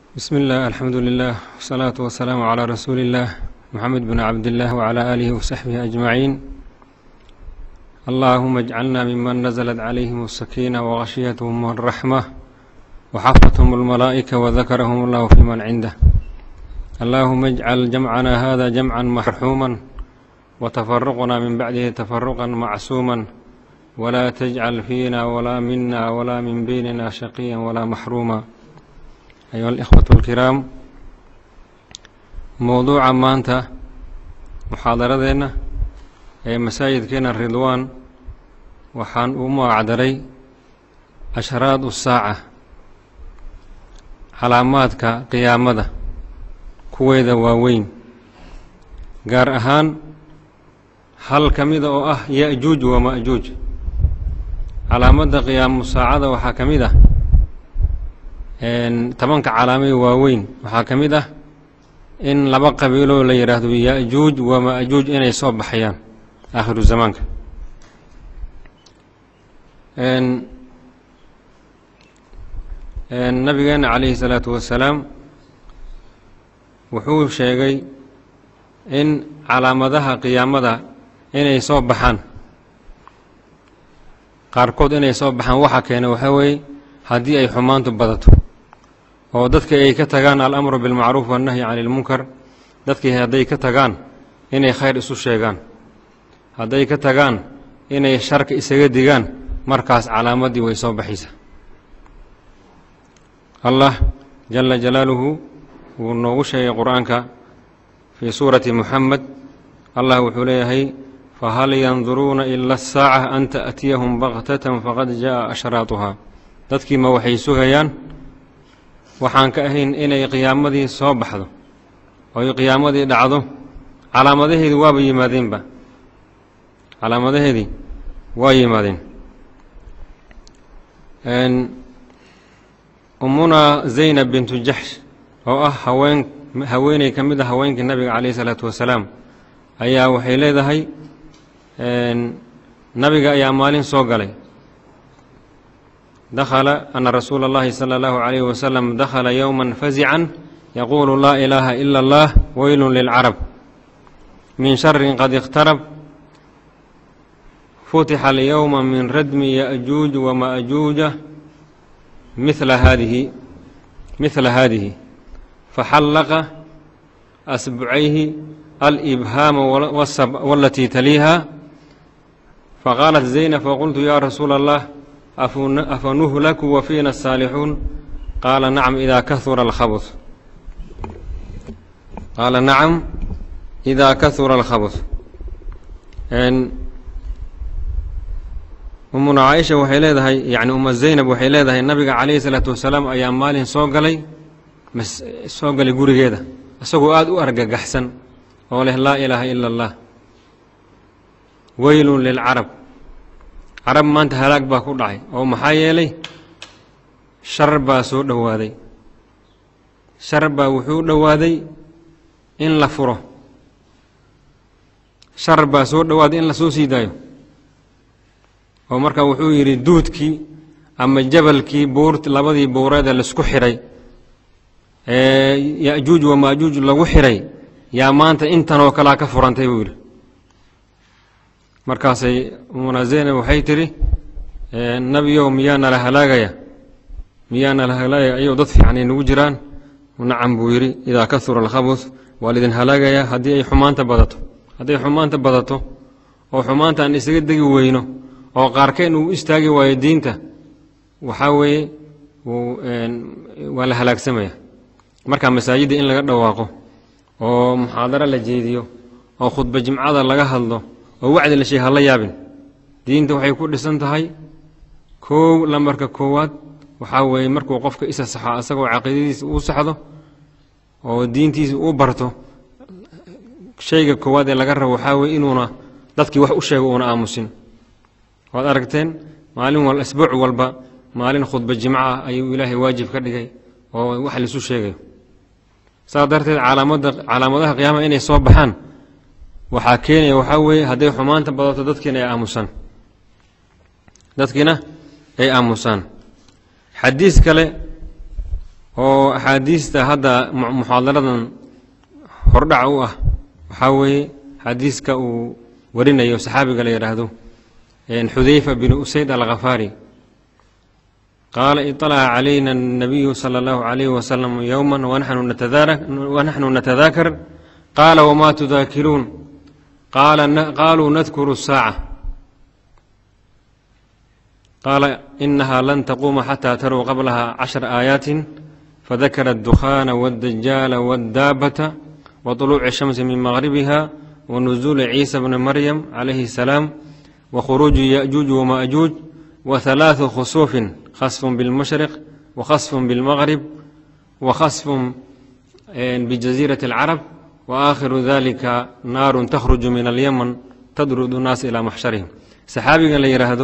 بسم الله الحمد لله والصلاة والسلام على رسول الله محمد بن عبد الله وعلى آله وصحبه أجمعين. اللهم اجعلنا ممن نزلت عليهم السكينة وغشيتهم الرحمة وحفتهم الملائكة وذكرهم الله في من عنده. اللهم اجعل جمعنا هذا جمعا مرحوما وتفرقنا من بعده تفرقا معصوما ولا تجعل فينا ولا منا ولا من بيننا شقيا ولا محروما. أيها الإخوة الكرام، موضوع maanta muxaadaradeena ee masaajidkeena Ridwaan waxaan u magacdaray ashraad saaca, calaamaadka qiyaamada kuweeda waaweyn, gaar ahaan hal kamid oo ah Ya'juuj wa Ma'juuj. calaamada qiyaamu saacada waxaa kamid ah tobanka calaamay waaweyn waxaa kamid ah in laba qabiilo la yiraahdo Ya'juuj wa Ma'juuj inay soo baxayaan aakhiru zamaanka. nabigeena calayhi salaatu wasalaam wuxuu sheegay in calaamadaha qiyaamada inay soo baxaan qaarkood inay soo baxaan waxa keenay waxa weeye haddii ay xumaantu badato oo dadka ay ka tagaan al-amru bil ma'ruf wa nahyi 'anil munkar, dadkii hadday ka tagaan inay khayr isu sheegaan, hadday ka tagaan inay sharka isaga digaan, markaas calaamadii way soo baxaysaa. Allah jalla jalaaluhu wuu noogu sheegay quraanka fi suurati Muhammad. Allah wuxuu leeyahay fahal yanduruuna illa as-saa'ah an ta'tiyahum baghtatan faqad jaa'a ashraatuha. dadkii ma waxay sugayaan waxaan ka ahayn inay qiyaamadii soo baxdo oo ay qiyaamadii dhacdo. calaamadaheedu waaba yimaadeenba, calaamadaheedii waa yimaadeen. ummuna Zaynab bintu Jahsh oo ah haweeney ka mid ah haweenkii nabiga calayhi salaatu wasalaam ayaa waxay leedahay nabiga ayaa maalin soo galay. دخل أن رسول الله صلى الله عليه وسلم دخل يوما فزعا يقول لا إله إلا الله ويل للعرب من شر قد اقترب فتح اليوم من ردم يأجوج ومأجوج مثل هذه فحلق أسبعيه الإبهام والتي تليها. فقالت زينب فقلت يا رسول الله أفنهلك وفينا الصالحون؟ قال نعم إذا كثر الخبث. قال نعم إذا كثر الخبث. أمنا عائشة waxay leedahay yani Zaynab waxay leedahay nabiga calayhi salaatu wasalaam ayaa maalin soo galay gurigeeda isagoo aad u argagaxsan oo leh laa ilaaha illa allah waylun lil arab. carab maanta halaag baa ku dhacay oo maxaa yeelay shar baa soo dhawaaday. shar baa wuxuu dhawaaday in la furo, shar baa soo dhawaaday in la soo sii daayo. oo marka wuxuu yidhi duudkii ama jabalkii labadii buureeda laisku xiray ee Ya'juuj wa Ma'juuj lagu xiray yaa maanta intanoo kalaa ka furantay buu yidhi. markaasay ummuna Zaynab waxay tiri nabiyow miyaana la halaagaya ayuu dad fiican nagu jiraan. nacam buu yidhi idaa kasura alkhabuth waa lidin halaagaya haddii ay xumaanta badato. hadday xumaanta badato oo xumaanta aan isaga degi weyno oo qaarkeen uu istaagi waayo diinta waxaa weeye waa la halaagsamaya. marka masaajidda in laga dhawaaqo oo muxaadaro la jeediyo oo khudba jimcada laga hadlo oo wacdi la sheegay hala yaabin. diinta waxay ku dhisan tahay lambarka koowaad waxaa weeye markuu qofka isa saxo asagoo caqiidadiisa uu saxdo oo diintiisa uu barto. shayga koowaad ee laga rabo waxaa weeye inuuna dadkii wax u sheego uuna aamusin. waad aragteen maalin asbuuc walba maalin khudba jimca ah ayuu ilaahay waajib ka dhigay oo wax lisu sheegayo. saa darteed calaamadaha qiyaamaha inay soo baxaan waxaa keenaya waxaa weeye hadday xumaanta badato dadkiina ay aamusaan. xadiis kale oo أحاديث هذا محاضرة هردعوا وحاوي حديث كأو ورنا يو صحابي قال يرهدو إن حذيفة بن أسيد الغفاري قال اطلع علينا النبي صلى الله عليه وسلم يوما ونحن نتذاكر قال وما تذاكرون قالوا نذكر الساعة قال إنها لن تقوم حتى تروا قبلها 10 آيات فذكر الدخان والدجال والدابة وطلوع الشمس من مغربها ونزول عيسى بن مريم عليه السلام وخروج يأجوج ومأجوج وثلاث خسوف خسف بالمشرق وخسف بالمغرب وخسف بجزيرة العرب وآخر ذلك نار تخرج من اليمن تطرد الناس إلى محشرهم صحابي قال لي هذا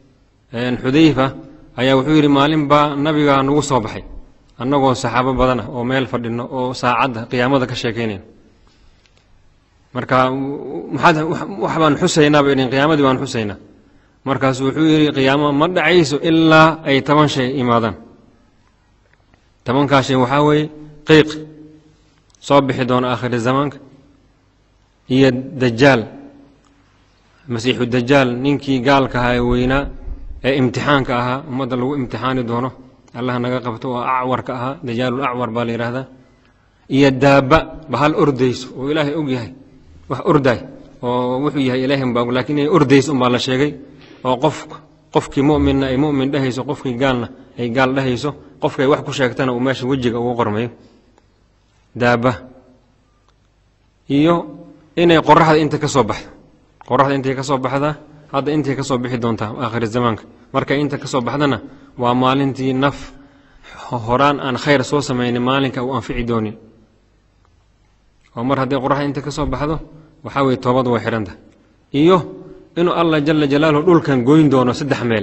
حذيفة أي وحير مالين با نبي نو صباحي أنه صحابة بدنا أو ميل فردنا أو ساعد قيامة كشيكين marka waxbaan xusaynaa in qiyaamada baan xusaynaa markaas wuxuu yiri qiyaamo ma dhacayso ilaa ay 10 shay imaadaan 10 ka shay waxa way qiiq soo bixi doona aakhir zamaanka iyo dajjal masiixu dajjal ninkii gaalka ahaa weyna ee imtixaanka ahaa umada lagu imtixaani doono allah naga qabto oo acwarka ahaa dajjalul acwar baa la yiraahdaa iyo daaba bahal ordayso oo ilaahay og yahay wax orday oo wuxuu yahay ilaahay baa laakiin ay ordayso ma la sheegay oo qofkii mu'min ay mu'min dhahayso qofkii gaalna ay gaal dhahayso qofkay wax ku sheegtana uu meesha wajiga ugu qormayo daaba iyo inay qorraxda inta ka soo baxdo qorraxda inta ka soo baxda hadda inta ka soo bixi doonta aakhir zamaanka marka inta ka soo baxdana waa maalintii naf horaan aan khayr soo sameeyay maalinka uu anfici doonin ومر هذه قرحة أنت كسب بحذو وحاول توبض وحرنده إيوه إنه الله جل جلاله دول كان جوين دونه 6 حمل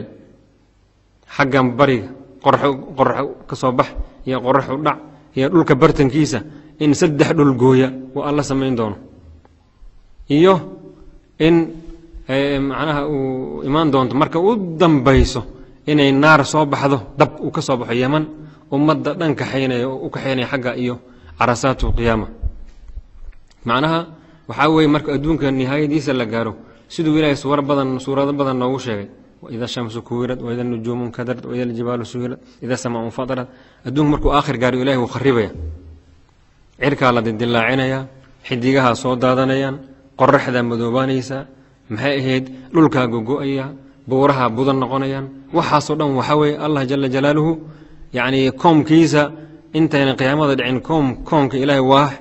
حقا بري قرح كسب بح يا قرح ودع يا دول كبرتن كيسة إن 6 دول جويا والله سمين دونه إيوه إن معناها إيمان دون مركب ودم بيسو إن النار صوب بحذو دب وكسب حيمن ومد دنك حين وكحين حقا إيوه عرسات القيامة معناها وحاول مرك أدونك النهاية دي سلقارو سيدو إلهي صورة بدن نوو شيء وإذا الشمس كورت وإذا النجوم انكدرت وإذا الجبال سيرت إذا السماء انفطرت أدونك مركو آخر قارو إلهي وخربيا عركا على ضد الله عينيا حديقها صوت دادنيا قرح ذا مذوبانيسا محايهد لولكا قوقوئيا بورها بوضن نقونيا وحاصدا وحاوي الله جل جلاله يعني كوم كيسا انت يعني قيامة دعين كوم كإلهي واحد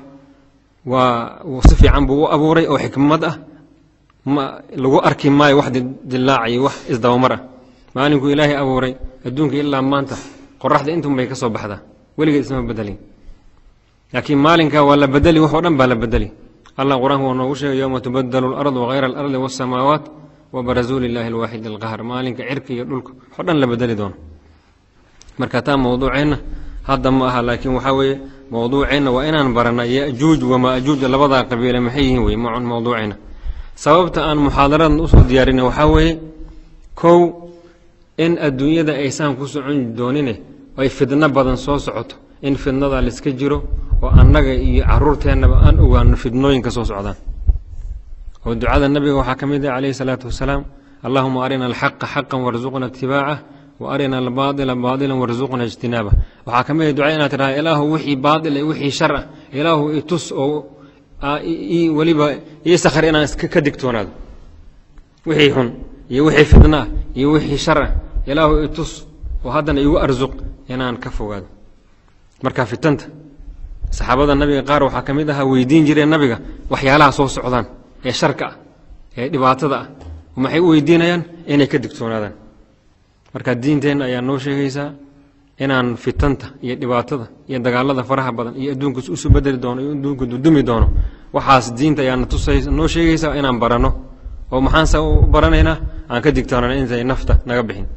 وصفي عن بو أبوري أو حكمة ما لو أركي ماي واحد دلاعي واحد إزدا ومرة ما نقول إلهي أبوري أدونك إلا ما أنت قرحت أنتم بيكسوا بحذا ولقى اسمه بدلي لكن مالك ولا بدلي وحورا بلا بدلي الله قرآن هو نوش يوم تبدل الأرض وغير الأرض والسماوات وبرزول الله الواحد القهر مالك عركي يقولك حورا لا بدلي دون مركتان موضوعنا هذا ما لكن وحاوي موضوعنا وإن أنبرنا يأجوج ومأجوج لبضع قبيلة محيه ومع موضوعنا سببت أن محاضرة أصول ديارنا وحاوي كو إن الدنيا دا إيسان كسو عند دونينه ويفدنا بدن صوص عطو إن في النظر لسكجرو وأنك عرورتنا بأن وأن في النوين كصوص عدان والدعاء النبي وحكمه عليه الصلاة والسلام اللهم أرنا الحق حقا وارزقنا اتباعه وأرنا الباطل باطلا وارزقنا اجتنابه وحكمه دعينا ترى إله وحي باطل وحي شر إله يتس أو وليبا يسخر إنا كدكتور هذا وحي حن يوحي فتنة يوحي شر إله يتس وهذا يؤرزق إنا نكفو هذا مركا فتنت صحابة النبي قاروا حكمه ويدين جري النبي وحيالها صوص عضان هي شركة هي دبعتها وما حي ويدين إنا كدكتور هذا marka diinteena ayaa noo sheegaysa inaan fitanta iyo dhibaatada iyo dagaalada faraha badan iyo adduunka isu bedeli doono iyo adduunka dudumi doono waxaas diinta ayaa tusaysa noo sheegaysa inaan barano oo maxaan sa baranayna aan ka digtoonana intay nafta naga bixin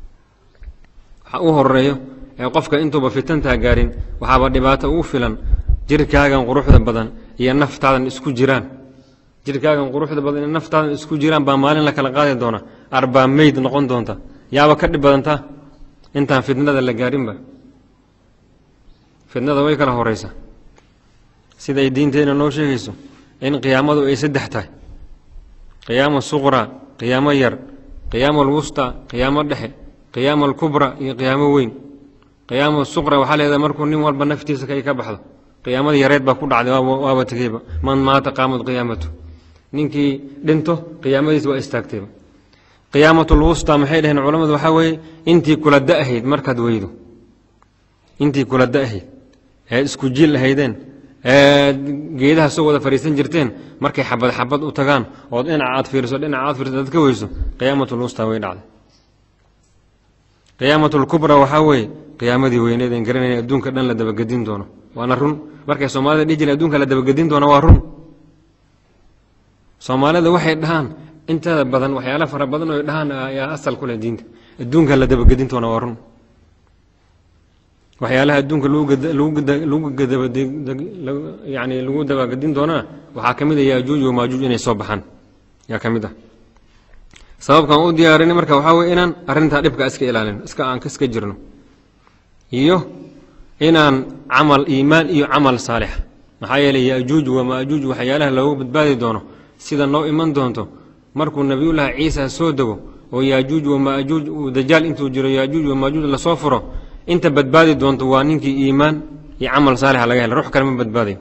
waxa uu horeeyo ee qofka intuba fitanta gaarin waxaaba dhibaato ugu filan jirkaagan quruxda badan iyo naftaadan isku jiraan jirkaagan quruxda badan iyo naftaadan isku jiraan baa maalin la kala qaadi doona arbaa meyd noqon doonta yaaba ka dhib badanta intaan fitnada la gaarinba fitnada way kala horeysa sida ay diinteena noo sheegayso in qiyaamadu ay saddex tahay qiyaamo suqra qiyaamo yar qiyaamo alwusta qiyaamo dhexe qiyaamo alkubra iyo qiyaamo weyn qiyaamo suqra waxaa leedahay markuu nin walba naftiisa ay ka baxdo qiyaamadii yareed baa ku dhacday waaba tegeyba man maata qaamad qiyaamatu ninkii dhinto qiyaamadiisa waa istaagtayba qiyaamatul wusta maxay dhaheen culamadu waxaa weeye intii kula da'ahayd markaad weydo intii kula da'ahayd ee isku jiil ahaydeen ee geedaha soo wada fariisan jirteen markay xabad xabad u tagaan oo dhinaca aad fiiriso dad ka weyso qiyaamatul wusta way dhacday qiyaamatul kubra waxaa weeye qiyaamadii weyneed aan garanayna adduunka dhan la dabagedin doono waana run markay soomaalida dhihi jireen adduunka la dabagedin doono waa run soomaalida waxay dhahaan inta badan waxyaalo fara badan oo dhahaan ayaa asal ku leh diinta adduunka la dabagedin doona waa run waxyaalaha adduunka lagu dabagedin doonaa waxaa ka mid ah yaajuuj wa maajuuj inay soo baxaan yaa ka mid ah sababkan u diyaarinay marka waxaa weye inaan arrintaa dhibka iska ilaalin aan iska jirno iyo inaan camal iimaan iyo camal saalix maxaa yeelay yaajuuj wa maajuuj waxyaalaha loogu badbaadi doono sida noo iman doonto markuu nabiyullaahi ciisa soo dego oo yaajuuj wa maajuuj uu dajaal intuu jiro yaajuuj wa maajuuj lasoo furo inta badbaadi doonto waa ninkii iimaan iyo camal saalixa laga helay ruux kale ma badbaadayo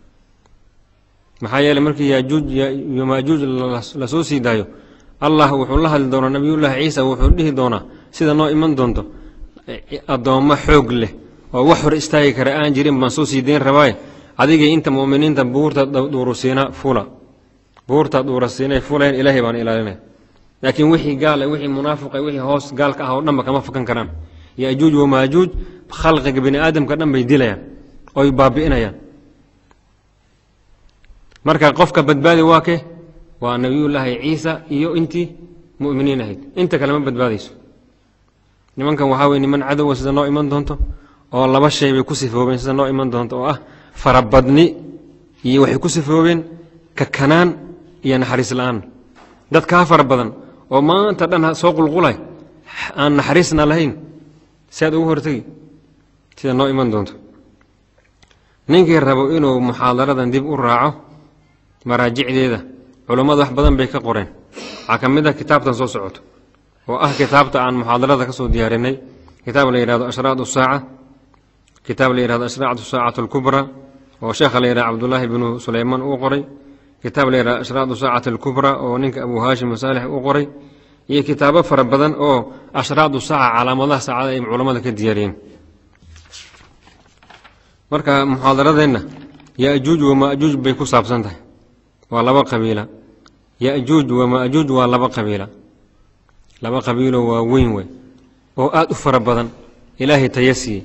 maxaa yeelay markii yaajuuj iyo maajuuj lasoo sii daayo allah wuxuu la hadli doonaa nabiyullaahi ciisa wuxuu dhihi doonaa sida noo iman doonto addoommo xoog leh oo wax hor istaagi kara aan jirin baan soo sii dayn rabaaye adigii inta mu'miniinta buurta duurusiina fula buurta duurasiinay fuleen ilaahay baan ilaalinay laakiin wixii gaal wixii munaafiq wixii hoos gaalka ah oo dhanba kama fakan karaan yaajuuj wa maajuuj khalqiga bini aadamka dhan bay dilayaan oy baabi'inayaan marka qofka badbaadi waa ke waa nabiyullaahi ciisa iyo intii mu'miniin ahayd inta kale ma badbaadayso nimankan waxaa weye niman cadowa sida noo iman doonto oo laba shay bay ku sifoobeen sida noo iman doonto oo ah farabadni iyo waxay ku sifoobeen kakanaan iyo naxariis la'aan dad kaa fara badan oo maanta dhan soo qulqulay aan naxariisna lahayn si aad ugu hortegi sida noo iman doonto ninkii rabo inuu muxaadaradan dib u raaco maraajicdeeda culummadu wax badan bay ka qoreen waxaa ka mid ah kitaabtan soo socoto oo ah kitaabta aan muxaadarada ka soo diyaarinay kitaab la yidhahdo ashraad usaaca kitaab la yidhahdo ashraad saacatu alkubra oo sheekha la yidhahdo cabdullaahi binu suleymaan uu qoray kitaab la yidhahdo ashraad saacati alkubra oo ninka abu haashim masaalix uu qoray iyo kitaabo fara badan oo ashraadu saaca calaamadaha saacada ay culammada ka diyaariyeen marka muxaadaradeenna yaajuuj wa maajuuj bay ku saabsan tahay waa laba qabiila yaajuuj wa maajuuj waa laba qabiilo waa weyn wey oo aad u fara badan ilaahay taya siiyey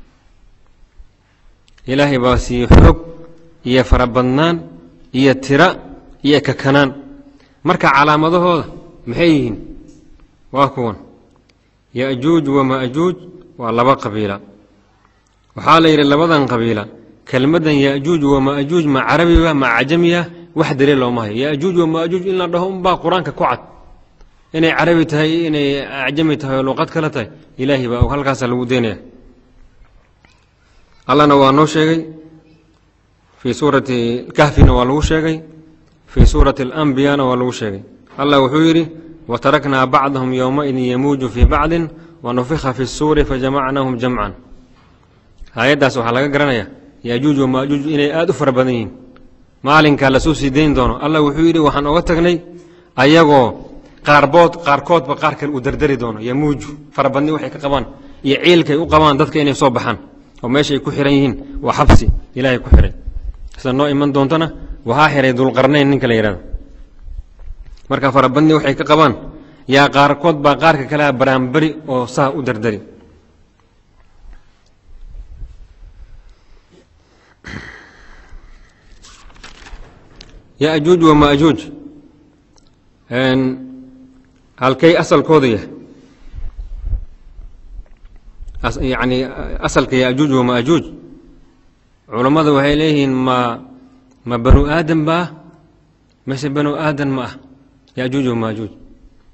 ilaahay baa siiyey xoog iyo farabadnaan iyo tira iyo kakanaan marka calaamadahooda maxay yihiin waa kuwan yaajuuj wa maajuuj waa laba qabiila waxaa la yidhi labadan qabiila kelmaddan yaajuuj wa maajuuj ma carabiba ma cajamiya wax daliil looma hayo yaajuuj wa maajuuj in la dhaho unbaa qur-aanka ku cad inay carabi tahay inay acjami tahay oo luqad kale tahay ilaahay baa halkaasa lagu deynaya allahna waa noo sheegay fii suurati kahfina waa lagu sheegay fii suurati alambiyana waa lagu sheegay allah wuxuu yidhi wataraknaa bacdahum yowmaidin yamuuju fii bacdin wanufika fi suuri fajamacnaahum jamcan aayaddaas waxaa laga garanaya yaajuuj wa maajuuj inay aad u fara badan yihiin maalinkaa lasoo sii dayn doono allah wuxuu yidhi waxaan oga tagnay ayagoo qaarkoodba qaar kale uu dardari doono yamuuju farabadni waxay ka qabaan iyo ciilkay u qabaan dadka inay soo baxaan oo meeshaay ku xiran yihiin waa xabsi ilaahay ku xiray sida noo iman doontana waxaa xiray dulqarnayn ninka la yidhahdo marka farabadni waxay ka qabaan yaa qaarkood baa qaarka kalea baraanberi oo saa u dardari yaajuuj wa maajuuj halkay asalkooda yahay yani asalka yaajuuj wa maajuuj culammada waxay leeyihiin ma banu aadan ba ah mise banu aadan ma ah yaajuuj wa maajuuj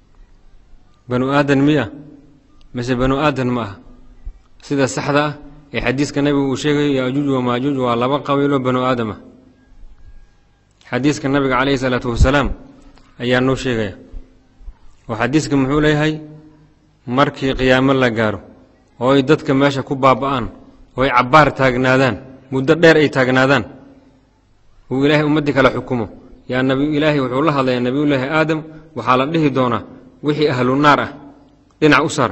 banu aadan miya mise banu aadan ma ah sida saxda ah حديث كان النبي وشيء يأجوج وماجوج والله قبيل بنو آدم حديث كان النبي عليه الصلاة والسلام أيان نو شيء وحديث كان محولي هاي مركي قيام الله قارو هو يددك ماشا كبابان هو عبار تاقنادان مدة دير اي تاقنادان هو إلهي أمدك على حكمه يا النبي إلهي وحول الله هذا يا نبي الله آدم وحال له دونا وحي أهل النار لنع أسر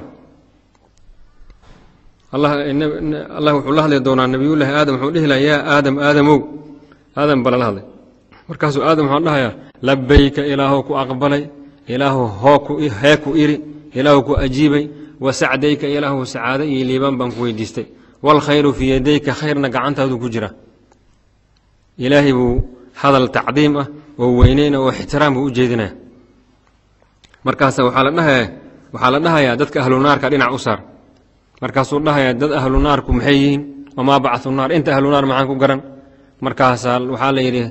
الله وحول الله هذا دونا النبي الله آدم وحول له يا آدم آدم بلا هذا مركز آدم وحول الله يا لبيك إلهك أقبلي إله هاكو إيري إلهك أجيبي وسعديك إله سعادة إليبان بانكو يديستي والخير في يديك خير نقعنت هذا كجرة إلهي بو هذا التعظيم ووينين واحترام وجيدنا مركز وحالتها يا دتك أهل النار كارين عسر مركز الله يا دد أهل النار كمحيين وما بعثوا النار أنت أهل النار معاكم قرن مركز وحال يري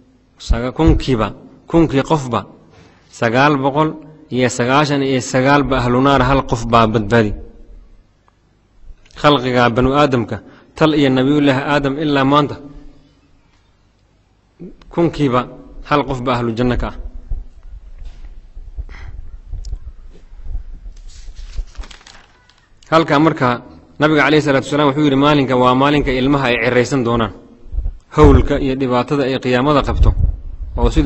كونكي قفبة سقال بقول يا سقاشن يا سقال بأهل النار هل قفبة بدبادي خلقك بنو آدمك تلقي النبي الله آدم إلا ما أنت كونكي هل قفبة أهل الجنة كا هل كأمرك نبي عليه الصلاة والسلام وحير مالك ومالك إلمها عريسن دونا هولك يدبعت قيامة قبته وسيد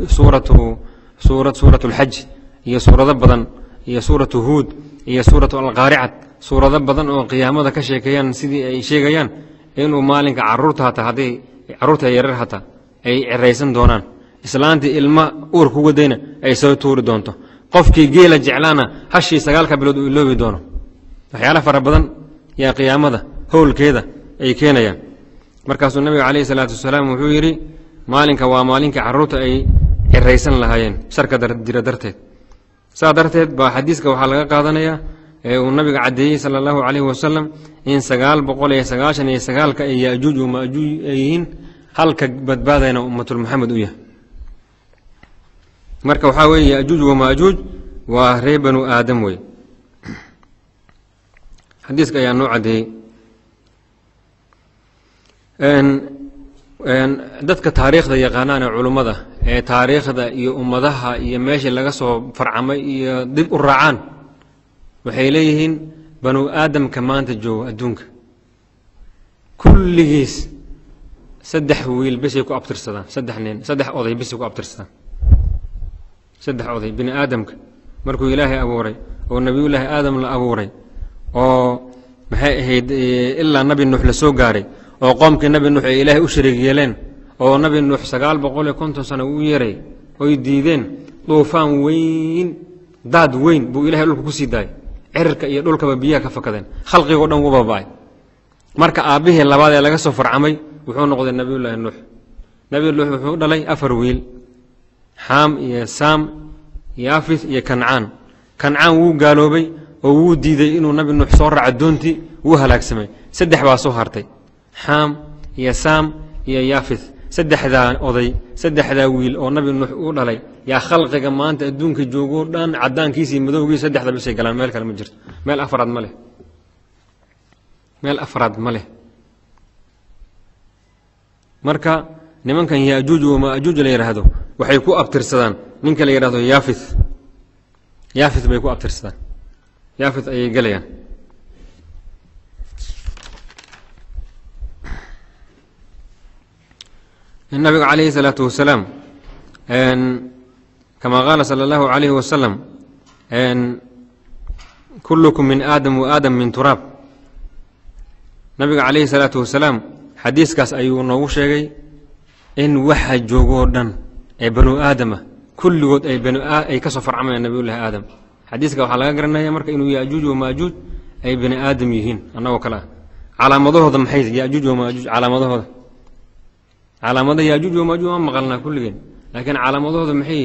سورة الحج هي سورة بدن هي سورة هود هي سورة القارعة سورة بدن وقيامة كشيكيان سيدي أي شيكيان إنه مالك عرورتها تهدي عرورتها يررها أي عريسن دونان إسلامتي إلما أورك ودينا أي سوي تور دونته قفكي جيل جعلانا هالشي سقالك بلود اللوبي دونه وحيالا فربضن يا قيامة هول كذا أي كينا يا مركز النبي عليه الصلاة والسلام وحيري مالك ومالك عروت أي الرئيسان لهاين شركة درتت سادرتت بحديثك وحلقة قادنيا والنبي عدي صلى الله عليه وسلم إن سقال بقول يسقاشن يسقال كأي يأجوج ومأجوج أيين هلك بدبادين أمة محمد وياه مركز وحاوي يأجوج ومأجوج وهريبن آدم وي حديثك يا نوع دي ان dadka taariikhda yaqaanana culimada taariikhda iyo ummadaha iyo meesha laga soo farcamay iyo dib u raacaan waxay leeyihiin banu aadamka maanta jooga adduunka kulligiis saddex wiil bisay ku abtirsadaan saddex oday bisay ku abtirsadaan saddex oday bini aadamka markuu ilaahay abuuray oo nabiyullaahi aadam la abuuray oo maxay ahayd ilaa nabi nuux la soo gaaray oo qoomkii nabi nuux ay ilaahay u shariig yeeleen oo nabi nuux 950 sano u yeeray oo diideen duufaan weyn daad weyn buu ilaahay dhulka ku sii daayay cirka iyo dhulkaba biyaha ka fakadeen khalqiga dhan wada baay marka aabihii labaad ee laga soo farcamay wuxuu noqday nabiyullaahi nuux wuxuu dhalay 4 wiil xaam iyo saam yaafith iyo kancaan wuu gaaloobay oo wuu diiday inuu nabi nuux soo raaco doontii wuu halaagsamay saddex baa soo hartay حام يا سام يا يافث سدحدا أضي سدحدا ويل أو نبي نوح أولي يا خلق كما أنت أدونك جوجور دان عدان كيسي مدوغي سدحدا بس كلام مالك المجر مال أفراد ماله مركا نمن كان يأجوج وما أجوج لا يرهدو وحيكو أبتر سدان منك لا يرهدو يافث بيكو أبتر سدان يافث أي قليان النبي عليه الصلاة والسلام كما قال صلى الله عليه وسلم كلكم من آدم وآدم من تراب النبي عليه الصلاة والسلام حديث كاس أيو نوشي إن وحد جوجودن أي بنو آدم كل جود أي بنو أي كسفر عمل النبي الله آدم حديث كاس حلقة قرنا يا مرك إنه يأجوج وماجوج أي بني آدم يهين أنا وكلا على مضوه ضم حيث يأجوج وماجوج على مضوه على مضي يأجوج وماجوج ما قلنا كل جن لكن على مضوه ضم حي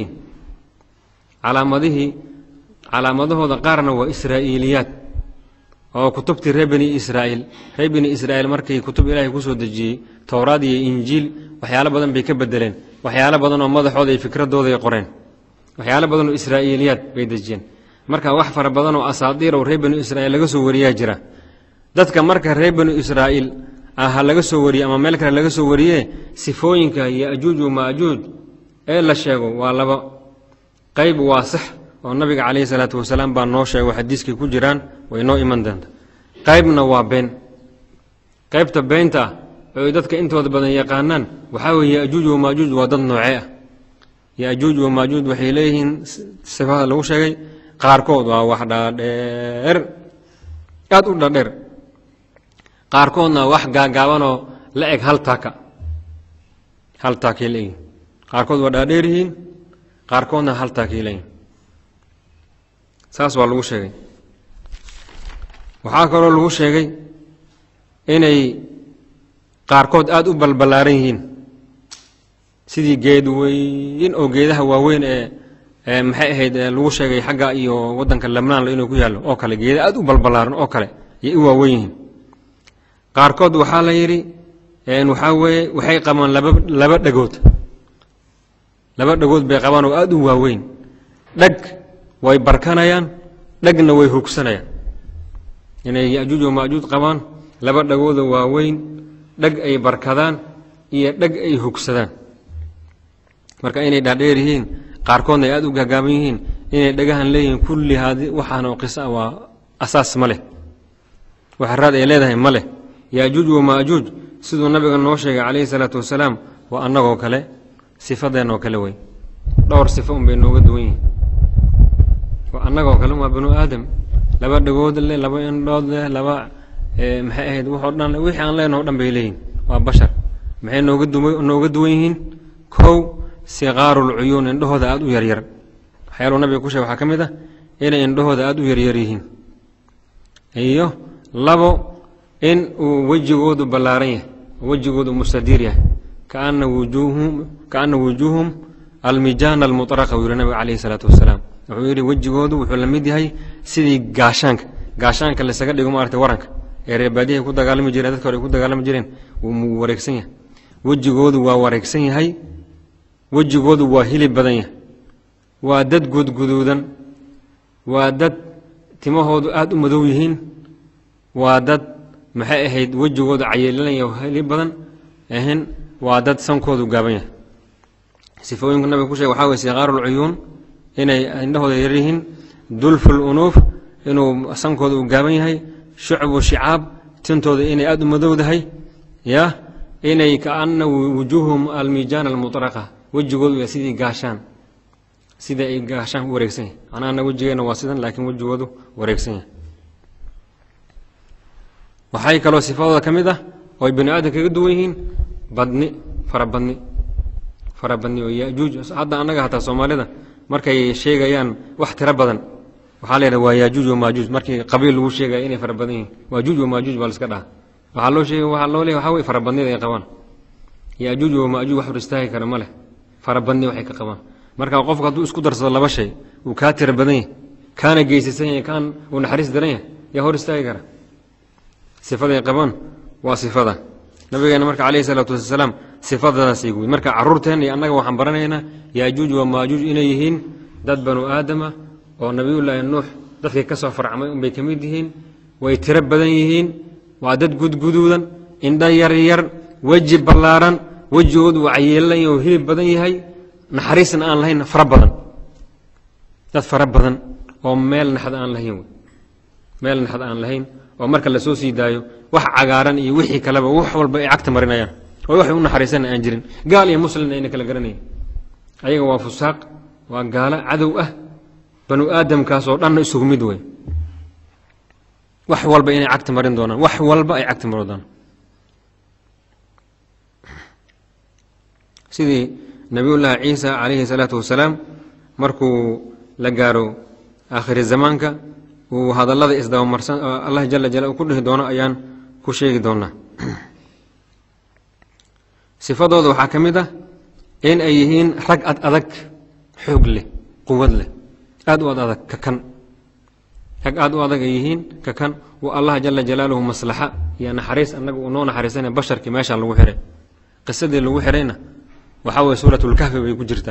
على مضوه قارنا وإسرائيليات أو كتبت ربني إسرائيل مركي كتب إلهي كسو دجي توراة إنجيل وحيالا بدن بيكبدلين وحيالا بدن ومضح هذه فكرة دوذي قرين وحيالا بدن إسرائيليات بيدجين مركا وحفر بدن وأساطير وربني إسرائيل لقسو ورياجرة dadka marka reer banu israa'iil aha laga soo wariyay ama meel kale laga soo wariyay sifooyinka yaajuuj wa maajuuj ee la sheego waa laba qayb waa sax oo nabiga kaleey salaatu wasalaam baa noo sheegay xadiiskii ku jiraan way noo iman doontaa qaybna waa been qaybta beenta oo dadka intooda badan yaqaanaan waxa weeye yaajuuj wa maajuuj waa dad noocee ah yaajuuj wa maajuuj waxay leeyihiin sifada lagu sheegay qaarkood waa wax dhaadheer aad u dhaadheer qaarkoodna wax gaagaabanoo la eg hal taakay leeyihiin qaarkood waa dhaadheer yihiin qaarkoodna hal taakay leeyihiin saas waa lagu sheegay waxaa kaloo lagu sheegay inay qaarkood aad u balbalaaran yihiin sidii geed weyn oo geedaha waaweyn ee maxay ahayd lagu sheegay xagga iyo wadanka Lebanon inuu ku yaalo oo kale geed aad u balbalaaran oo kale ay u waaweyn yihiin qaarkood waxa la yiri waxa weeye waxay qabaan laba dhagood bay qabaan oo aad u waaweyn dhag way barkanayaan dhagna way hugsanayaan inay yaajuuj wa maajuuj qabaan laba dhagood oo waaweyn dhag ay barkadaan iyo dhag ay hugsadaan marka inay dhaadheer yihiin qaarkoodna ay aad u gaagaaban yihiin inay dhagahan leeyihiin kulli waxaana qisa waa asaas ma leh waxa raad ay leedahay ma leh yaajuuj wa maajuuj sidoo nabiga noo sheegay kaleey salaatu wasalaam waa annagoo kale sifadeena oo kale way dhowr sifo bay nooga duwan yihiin waa annagoo kale waa banu aadam laba dhagood leh laba indhood leh laba maxay ahayd wax oo dhan wixii aan leenahay dhan bay leeyihiin waa bashar maxay nooga duwan yihiin kow sigaarul uyuun indhahooda aad u yaryar waxyaalo nabiga ku sheegay waxa kamid ah inay indhahooda aad u yaryar yihiin iyo labo in uu wajigoodu balaaran yahay wajigoodu mustadiir yahay kaana wujuhum almijan almutraqa wa nabiga kaleey salaatu wasalaam wuxuu yiri wajigoodu wuxuu la mid yahay sidii gaashaanka la isaga dhigo maartay waranka ee reebadihi ku dagaalami jireen dadka hore ku dagaalami jireen wuu wareegsan yahay wajigoodu waa wareegsan yahay wajigoodu waa hilib badan yahay waa dad gudguduudan waa dad timahoodu aad u madow yihiin waa dad maxay ahayd wajigoodu cayeelan yahay hilib badan waa dad sankoodu gaaban yahay sifooyinka nabiga ku sheegay waxa weeye sigaarul uyuun inay indhahooda yar yihiin dulful unuuf inuu sankoodu gaaban yahay shucbu shicaab tintooda inay aad u madowdahay inay kaana wujuhum almijan almutraqa wajigoodu waa sidii gaashaan sida ay gaashaan u wareegsan yahay anaana wajigeena waa sidan laakiin wajigoodu wareegsan yahay waxay kaloo sifadooda kamid ah oo bani aadam kaga duwan yihiin farabadni oo yaajuuj hadda anaga hataa Soomaalida markay sheegayaan wax tira badan waxa leeyahay waa yaajuuj wa maajuuj markii qabiil lagu sheegay inay farabadan yihiin waajuuj wa maajuuj bal iska dhaa waxa loo sheegay waxa loo leeyahay waxa way farabadnida ay qabaan yaajuuj wa maajuuj wax ristaay kara ma leh farabadni waxay ka qabaan marka qofku hadduu isku darsado laba shay uu ka tira badan yahay kana geesisan yahay kan uu naxariis daran yahay ya hor istaay kara sifada ay qabaan waa sifada nabigeena marka kaleey salaatu wasalaam sifadadaas ay guud marka carruurteen iyo annaga waxaan baranaynaa yaajuuj wa maajuuj inay yihiin dad banu aadama oo nabiyullaahi nuux dadkay ka soo farcamay bay kamid yihiin way tira badan yihiin waa dad gudguduudan indha yaryar weji ballaaran wejigoodu waa cayeelan oo hilib badan yahay naxariisna aan lahayn fara badan dad fara badan oo meel naxad aan lahayn oo marka la soo sii daayo wax cagaaran iyo wixii kaleba wax walba ay cagta marinayaan oo wax u naxariisan aan jirin gaal iyo muslim ayna kala garanayeen ayaga waa fusaaq waa gaala cadow ah banu aadamkaas oo dhan isugu mid way wax walba inay cagta marin doonaan wax walba ay cagta marin doonaan sidii nabiyullaahi ciisa calayhi salaatu wasalaam markuu la gaaro aakhir zamaanka uu hadallada isdaba marsan Allah jalla jalla ku dhihi doono ayaan ku sheegi doonaa sifadooda waxaa kamid ah in ay yihiin rag adag xoog leh quwad leh aad u adag kakan rag aad u adag ay yihiin kakan wa Allah jalla jalaaluhu maslaha ya naxariis annagu oo naxariisana basharkii meesha lagu xiray qisadii lagu xirayna waxa way suuratul kahfi bay ku jirtaa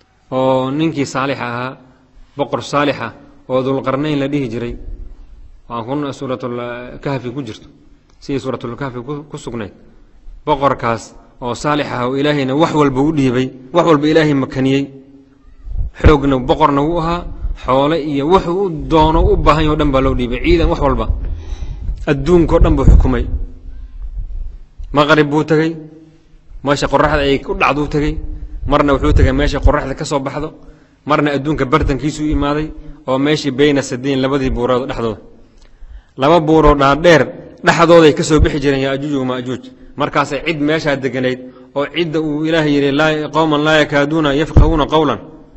oo ninkii saalix ahaa boqor saalix ah oo dul qarnayn la dhihi jiray وأن كنا سورة الكهف كجرت سي سورة الكهف كسقني بقر كاس أو صالحة وإلهنا وحول بودي بي وحول بإله مكاني حوجنا بقرنا وها حوالي وحو دون وبها يودن بلودي بعيدا وحول با الدون كودن بحكمي مغرب بوتغي ماشي قرحة أي كل عدو تغي مرنا وحوتغي ماشي قرحة كسب بحضه مرنا الدون كبرتن كيسو إمادي أو ماشي بين السدين لبدي بورا لحظة لما بورا دير لحظة كسب بحجر يأجوج ومأجوج مركز عد ماشي الدجنيد أو عد إلهي لا قوما لا يكادون يفقهون قولا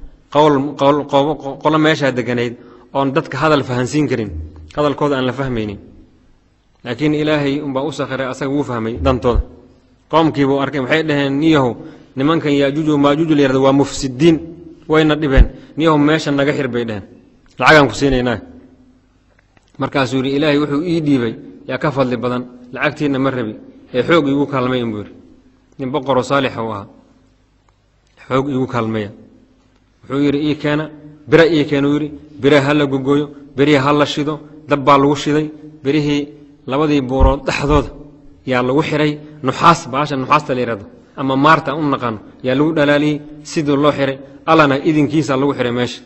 قول ماشي الدجنيد أو ندتك هذا الفهنسين كرين هذا الكود أنا لفهميني لكن إلهي بأوسخر أسقو فهمي دمتون قوم كيبو أركم حيد لهن نيهو نمان كان يأجوج ومأجوج اللي يردوا مفسدين وين الدبان نيهم ماشي النجاحر بيدهن العالم كسيني هناك مركز سوري إلهي وحو إيدي بي يا كفل بدن لعقتين مربي حوق يقول كلمين بور ينبقر صالح وها حوق يقول كلمين وحو يري إيه كان برا إيه كانوا يري برا هلا جوجو بري هلا شيدو دبال وشيدي بريه لبدي بورو دحدود يا لو خيري نحاس باش النحاس تلي رده أما مارتا نقان يا لو دلالي سيد الله خيري ألنا إذن كيس لو خيري ماشي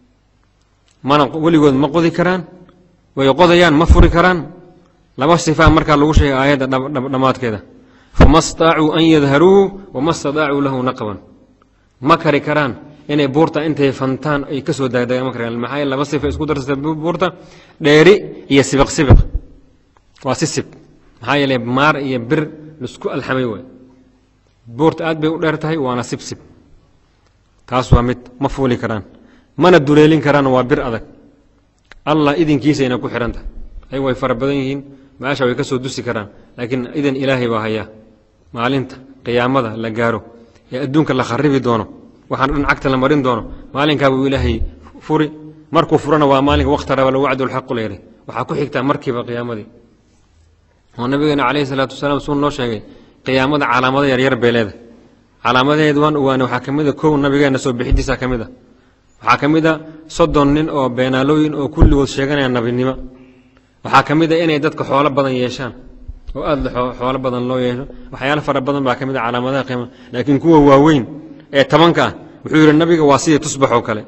ما نقول يقول ما قضي كران ويقضيان ما فري كران لما استفاء مركا لو شيء آيات دمات كذا فما استطاعوا أن يظهروه وما استطاعوا له نقبا ما كري كران إن بورتا أنت فنتان يكسو دا مكران المحايا لما استفاء اسكودر بورتا ديري هي سبق واسسب هاي اللي بمار يبر لسكو الحميوي بورت آد بيقدرتهاي وانا سبسب تاسوا مت مفولي كران من الدليلين كران وبر أذك الله إذن كيسة ينكو حرنته أيوة فربدين ما أشوا يكسو دوسي كران لكن إذن إلهي وهيا ما علنت قيامة لجارو يأدونك اللي خربي دونه وحن عكت المرين دونه ما علنك أبو إلهي فوري مركو فرنا ومالك وقت رب الوعد والحق ليري وحكو حكتا مركب قيامة دي ونبينا عليه الصلاة والسلام سون شيء قيامة علامة يرير بلاد علامة يدوان وأنا وحكمده كون نبينا سو بحديث حكمده وحكمده صدنن أو بينالوين أو كل وشيء النبي نما وحكمده إن يدك حوالة بدن يشان وأذ حوالة بدن لو يشان وحياله فرب بدن بحكمده علامة قيامة لكن كوا واوين تمنك وحير النبي واسية تصبح وكله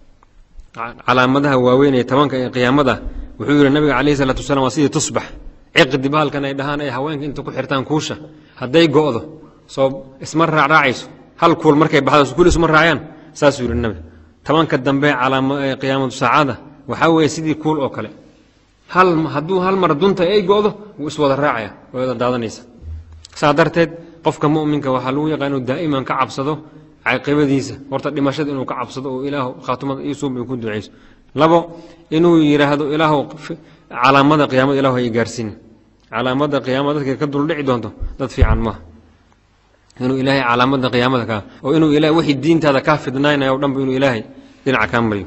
علامتها واوين تمنك قيامته وحير النبي عليه الصلاة والسلام واسية تصبح عقد بالكن أي دهان أي هواين أنتوا كحرتان كوشة هداي جوده صوب اسمر راعيس هل كل مركب بهذا كل اسمر راعيان ساسور النبي طبعا كالدنباء على قيامة السعادة وحاول يسيدي كل أكله هل هدو هل مردونت أي جوده واسود الراعية وهذا دادا نيسا صادرتد قفك مؤمنك وحلوية كانوا دائما كعب صدو عقبة ديسة ورطة لمشهد إنه كعب صدو إله خاتمة يسوب يكون دعيس لبو إنه يرهدو إله على مدى قيامة إله يجارسين على مدى قيامة كدر لعي دونته تدفع عن ما إنه إلهي على مدى قيامتك وإنه إله وحي الدين هذا كافد ناينا يودن بإنه إلهي دين عكامري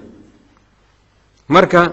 مركا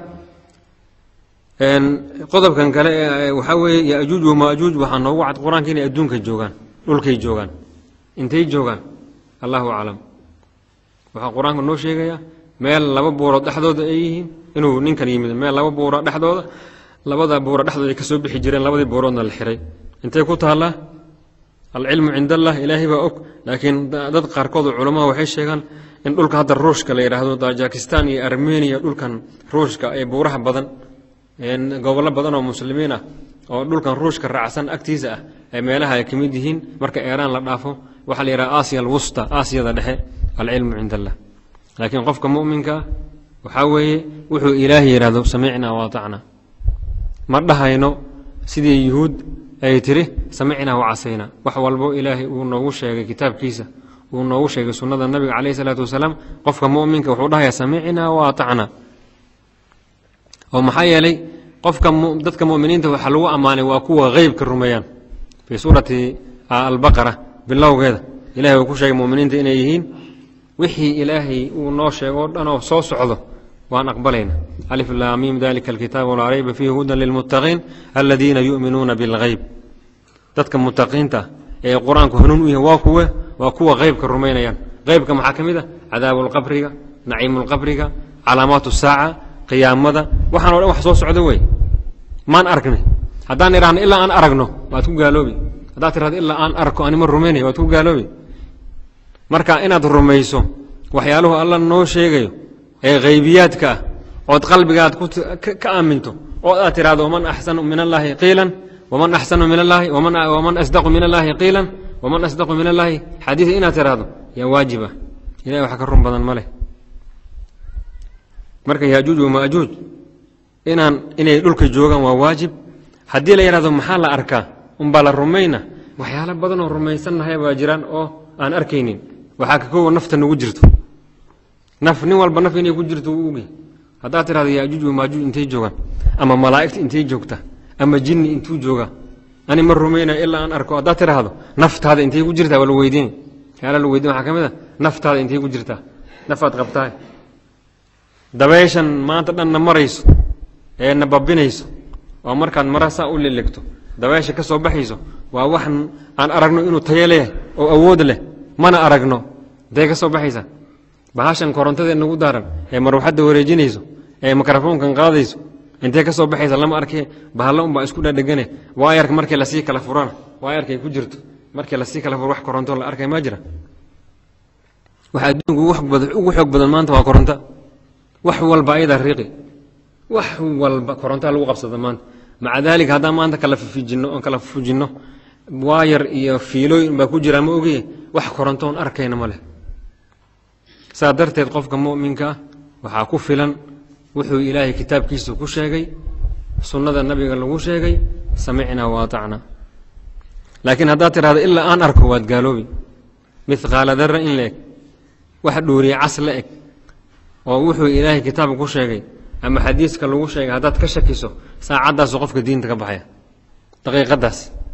إن قضب كان كلا وحوي يأجوج ومأجوج وحنوعد القرآن كين يأدون كجوجان لولكي جوجان انتي جوجان الله أعلم وحقرآن كنوع شيء جايا meel laba booro dhaxdooda ay yihiin inuu ninkan yimid meel laba booro dhaxdooda labada booro dhaxdooda ka soo bixi jireen labadii booroodna la xiray intee ku taala al-ilmu inda Allah ilaahi baa og laakiin dad qaarkood culimada waxay sheegaan in dhulka hadda Ruushka la yiraahdo Tajikistan iyo Armenia dhulkan Ruushka ay buuraha badan in gobollo badan oo muslimiin ah oo dhulkan Ruushka raacsan agtiisa ah ay meelaha ay kamid yihiin marka Iran la dhaafo waxa la yiraahdaa Aasiya al-Wusta Aasiyada dhexe al-ilmu inda Allah لكن قفك مؤمنك وحاوي وحو إلهي يرادو سمعنا وطعنا مرضها ينو سيدي يهود أي تريه سمعنا وعصينا وحوالبو إلهي ونوشي كتاب كيسة ونوشي سنة النبي عليه الصلاة والسلام قفك مؤمنك وحوضها يا سمعنا وطعنا ومحايا لي قفك ضدك مؤمنين وحلوة أماني وأكوة غيب كالرميان في سورة البقرة بالله كذا إلهي وكوشي مؤمنين إنيهين وحي إلهي ونوشي أنا صوص عضو وأنا أقبلين ألف لام ميم ذلك الكتاب ولا ريب فيه هدى للمتقين الذين يؤمنون بالغيب تتكم متقين تا القرآن كهنون وقوة غيب كالرمين يعني غيب كما حكم ده عذاب القبر نعيم القبر علامات الساعة قيام مدى وحنا ولا صوص عدوي maan arknay haddaan idhaahno ilaa aan aragno waad ku gaaloobi haddaad tirahdo ilaa aan arko anima rumaynay waad ku gaaloobi marka inaad rumayso waxyaaluhu alla noo sheegayo ee qaybiyaadka ah ood qalbigaad ka aaminto oo aad tirahdo waman axsanu min allaahi qiilan waman axsanu min allaahi waman asdaqu min allaahi qiilan waman asdaqu min allaahi xadiisa inaad tirahdo yaa waajib ah ilahay wax ka run badan ma leh marka yaajuuj wamaajuuj inay dhulka joogaan waa waajib haddii la yidhahdo maxaa la arkaa unbaa la rumayna waxyaalo badanoo rumaysannahay baa jiraan oo aan arkaynin waxaa ka koowa nafta nagu jirto nin walba naf inay ku jirto uu ogi haddaad tirahdo yaajuuj wamaajuuj intay joogaan ama malaa'igta intay joogta ama jinni intuu jooga ani ma rumayna ilaa aan arko haddaad tirahdo naftaada intay ku jirtaa waa la weydiin waxyaala la weydiin waxaa ka mid a naftaada intay ku jirtaa nafaad qabtaa dabeeshan maanta dhanna marayso ee na babinayso oo markaad marasaa u liligto dabeesha ka soo baxayso waa wax aan aragno inuu tayo leeyahay oo awood leh mana aragno intay ka soo baxaysaa bahashan korontada nagu daaran ee marwaxadda wareejinayso ee mikrofoonkan qaadayso intay ka soo baxaysa lama arkee bahalla unbaa isku dhadhegane waayarka markii lasii kala furana waayarkay ku jirto markii lasii kala furo wax koronto la arkay ma jira waxa adduunku ugu xoog badan maanta waa koronto wax walba ayada riiqi wax walba koronto lagu qabsado maanta maca daalika haddaan maanta kala fujinno waayar iyo fiilooyin baa ku jira ma ogiye wax korontoon arkayna ma leh saa darteed qofka mu'minka ah waxaa ku filan wuxuu ilaahay kitaabkiisa ku sheegay sunnada nabiga lagu sheegay samicnaa wa atacnaa laakiin haddaad tirahdo ilaa aan arko waad gaaloobi mithqaala darra in la eg wax dhuuriye cas la eg oo wuxuu ilaahay kitaabka ku sheegay ama xadiiska lagu sheegay haddaad ka shakiso saacaddaasuu qofka diinta ka baxaya daqiiqaddaas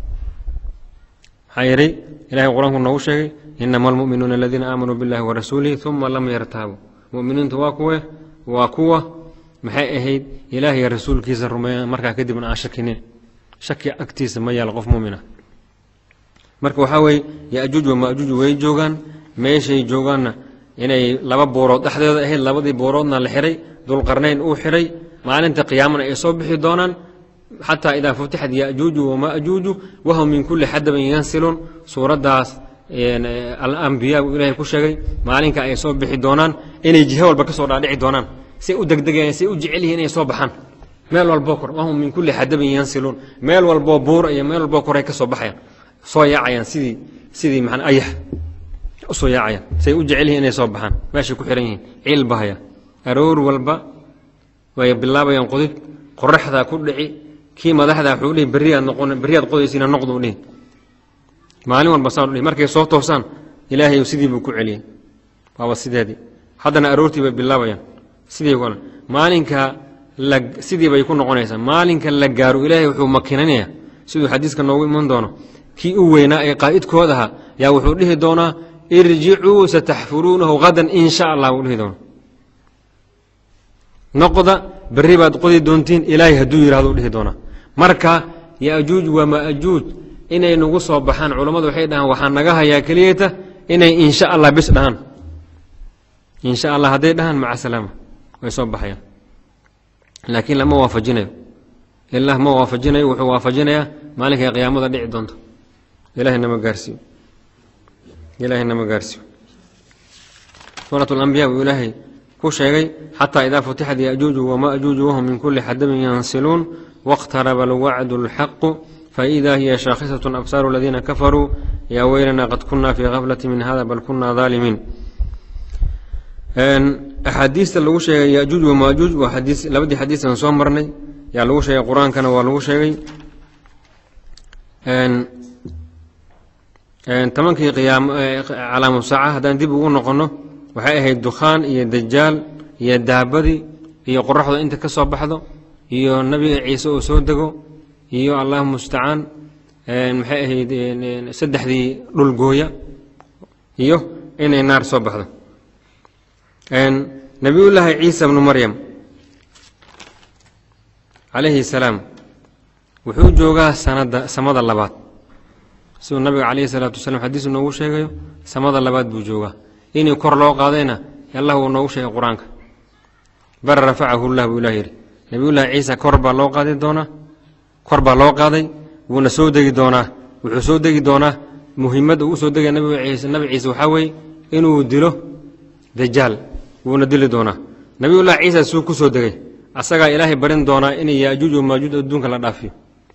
maxaa yeelay ilahay qur-aanku noogu sheegay inama almu'minuuna aladiina aamanuu billahi warasuulihi uma lam yartaabuu mu'miniintu waa kuwa maxay ahayd ilaahay rasuulkiisa rumeeyaan markaa kadibna aan shakinin shaki agtiisa ma yaal qof mu'min ah marka waxaa weeye yaajuuj wamaajuuj way joogaan meeshay joogaanna inay laba boorood dhexdeeda ahayd labadii booroodna la xiray dulqarnayn uu xiray maalinta qiyaamana ay soo bixi doonaan xataa idaa futixat yaajuuju wamaajuuju wahum min kulli xadabin yansiluun suuraddaas alambiyaa buu ilaahay ku sheegay maalinka ay soo bixi doonaan inay jiho walba ka soo dhaadhici doonaan say u degdegayaan say u jecel yihiin inay soo baxaan meel walboo kor wahum min kulli xadabin yansiluun meel walboo buur iyo meel walboo koray ka soo baxayaan soo yaacayaan sidii maxan ayax u soo yaacayaan say u jecel yihiin inay soo baxaan meeshay ku xiran yihiin ciil bahaya aroor walba way bilaabayaan qodid qoraxdaa ku dhici kii madaxdaa wuxuu dhihi berriyaad qodaysiina noqdu dhihi maalin walba saa dhihi markay soo toosaan ilaahay sidii buu ku celiyey waaba sideedii haddana aroortii bay bilaabayaan sidii kale maalinka sidii bay ku noqonaysaa maalinka la gaaro ilaahay wuxuu makinanayaa siduu xadiiska noogu iman doono kii u weynaa ee qaa'idkooda ahaa yaa wuxuu dhihi doonaa irjicuu sataxfuruunahu hadan in sha allah buu dhihi doonaa noqda berri baad qodi doontiin ilaahay hadduu yidhahdo dhihi doonaa marka yaajuuj wamaajuuj inay nagu soo baxaan culammadu waxay dhahaan waxaa naga hayaa keliyata inay insha allah bis dhahaan insha allah hadday dhahaan maca salaama way soo baxayaan laakiin lama waafajinayo ilaah ma waafajinayo wuxuu waafajinayaa maalinkay qiyaamada dhici doonto ilaahay nama gaarsiiyo suurat alambiya buu ilaahay ku sheegay xataa idaa futixat yaajuuju wamaajuuju wahum min kulli xadabin yansiluun wاqtaraba alwacdu اlxaqu faإida hiya shaakhisaة absaaru aladiina kafaruu yaa weylana qad kuna fii gaflati min hada bal kuna aalimiin axaadiista lagu sheegay yaajuuj wamaajuuj waa labadii xadiis aan soo marnay yaa lagu sheegay qur-aankana waa lagu sheegay tobankii calaamu saaca haddaan dib ugu noqonno waxay ahayd dukhaan iyo dajaal iyo daabadii iyo qoraxda inta ka soo baxdo iyo nabiga ciise oo soo dego iyo allahuma mustacaan maxay ahayd saddexdii dhul gooya iyo inay naar soo baxdo nabiyullaahi ciisa bnu maryam calayhi salaam wuxuu joogaa samada labaad siduu nabiga calayhi salaatu wasalaam xadiis noogu sheegayo samada labaad buu joogaa inii kor loo qaadayna allah wuu noogu sheegay qur-aanka bal rafacahu llah buu ilah yidhi nabiyullaahi ciisa kor baa loo qaadi doonaa kor baa loo qaaday wuuna soo degi doonaa wuxuu soo degi doonaa muhiimadda uu soo degaya nabi ciise waxaa weeye inuu dilo dajaal wuuna dili doonaa nabiyullaahi ciisa suu ku soo degay asagaa ilaahay barin doonaa in yaajuuj wa maajuuj adduunka la dhaafiyo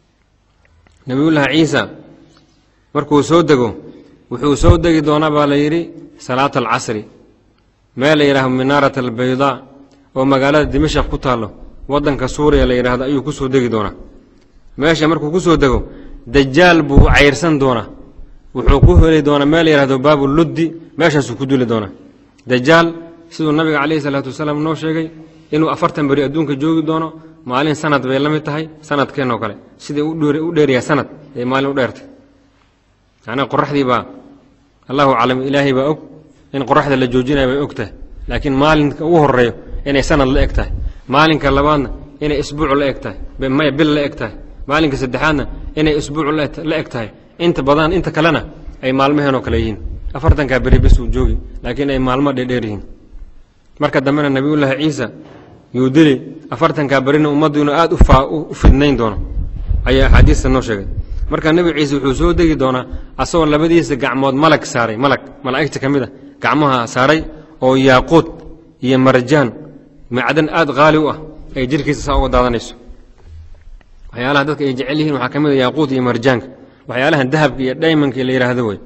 nabiyullaahi ciisa markuu soo dego wuxuu soo degi doonaa baa la yidhi salaata alcasri meel la yidhahdo minaarat albaydaa oo magaalada dimashaq ku taallo waddanka suuriya la yidhaahdo ayuu ku soo degi doonaa meesha markuu ku soo dego dajaal buu cayrsan doonaa wuxuu ku heli doonaa meel la yidhahdo baabuluddi meeshaasuu ku duli doonaa dajaal siduu nabiga calayhi salaatu wasalaam noo sheegay inuu 40 beri adduunka joogi doono maalin sanad bay la mid tahay sanadkeenoo kale sidai u dheeryahay sanad ee maalin u dheertay yacnii qoraxdii baa allahu aclam ilaahay baa og in qoraxda la joojinayo bay og tahay laakiin maalinka ugu horreeyo inay sanad la eg tahay maalinka labaadna inay isbuuc la eg tahay maya bil la eg tahay maalinka saddexaadna inay isbuuc la eg tahay inta badan inta kalena ay maalmaheenoo kale yihiin 40 beri bes uu joogi laakiin ay maalmo dheerdheer yihiin marka dambena nabiyullaahi ciisa yuu dili 40 berina ummaddu inuu aad u fidnayn doono ayaa axaadiista noo sheegay marka nebi ciise wuxuu soo degi doonaa asagoo labadiisa gacmood malag saaray malaa'igta ka mid a gacmaha saaray oo yaaquud iyo marjaan macdan aad qaali u ah ay jirkiisa saa uga daadanayso waxyaalaha dadka ay jecel yihiin waxaa ka mid a yaaquud iyo marjaanka waxyaalahan dahabka iyo dhaymanka la yidhaahdo wey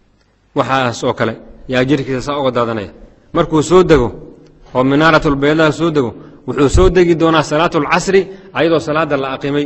waxaas oo kale yaa jirkiisa saa uga daadanaya markuu soo dego oo minaaratulbaydaa soo dego wuxuu soo degi doonaa salaatulcasri ayadoo salaadda la aqimay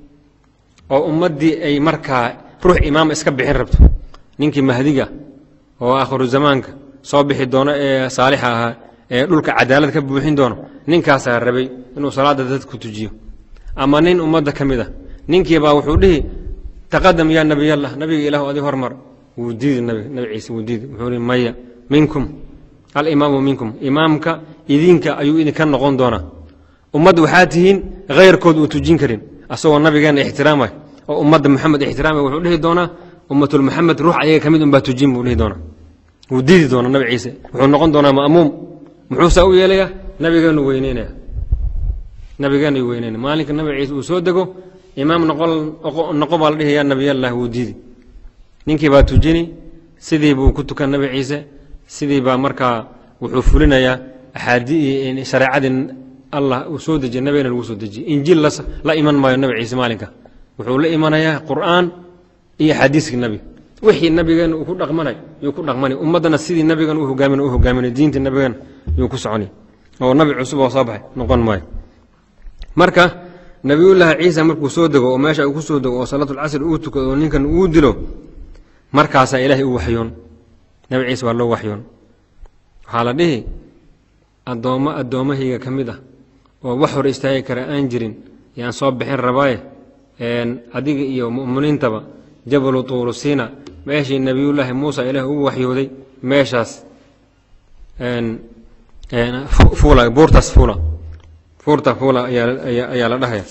oo ummaddii ay markaa ruux imaam iska bixin rabto ninkii mahdiga oo aakhiru zamaanka soo bixi doono ee saalixa ahaa ee dhulka cadaalad ka buuxin doono ninkaasaa rabay inuu salaadda dadku tujiyo ama nin ummadda ka mid ah ninkiibaa wuxuu dhihi taqadam yaa nebiyallah nabiga ilaahu adi hormar wuu diidi nabi ciise wuu diidi wuxuu ihi maya minkum alimaamu minkum imaamka idinka ayuu idinka noqon doonaa ummad waxaa tihiin hayrkood uu tujin karin asagoo nabigeena ixtiraamay oo ummadda maxamed ixtiraamay wuxuu dhihi doonaa ummatul maxamed ruux ayaga ka mid unbaa tujin buu dhihi doonaa wuu diidi doonaa nabi ciise wuxuu noqon doonaa ma'muum muxuusaa u yeelayaa nabigeenu weyneynaya nabigeenu weyneynaya maalinka nabi ciise uu soo dego imaam noqo baa la dhihi yaa nabiyallah wuu diidi ninkii baa tujini sidii buu ku tukan nabi ciise sidii baa markaa wuxuu fulinayaa shareecadii allah uu soo dejiyey nabigana lagu soo dejiyey injiil la iman maayo nabi ciise maalinka wuxuu la imanayaa qur'aan iyo xadiiskii nabiga wixii nabigeena uu ku dhaqmanay yuu ku dhaqmanay ummaddana sidii nabigan u hogaaminay diintii nabigana yuu ku soconay oo nabi cusub oo soo baxay noqon maayo marka nabiyullaahi ciisa markuu soo dego oo meesha uu ku soo dego oo salaatulcasri uu tukado oo ninkan uu dilo markaasaa ilaahay u waxyoon nabi ciise waa loo waxyoon waxaa la dhihi addoommahayga ka mid ah oo wax hor istaagi kara aan jirin yaan soo bixin rabaaye adiga iyo mu'miniintaba jabalu tuurusiina meeshii nebiyullaahi muusa ilaah ugu waxyooday meeshaas buurtaas fuurta fuula ayaa la dhahaya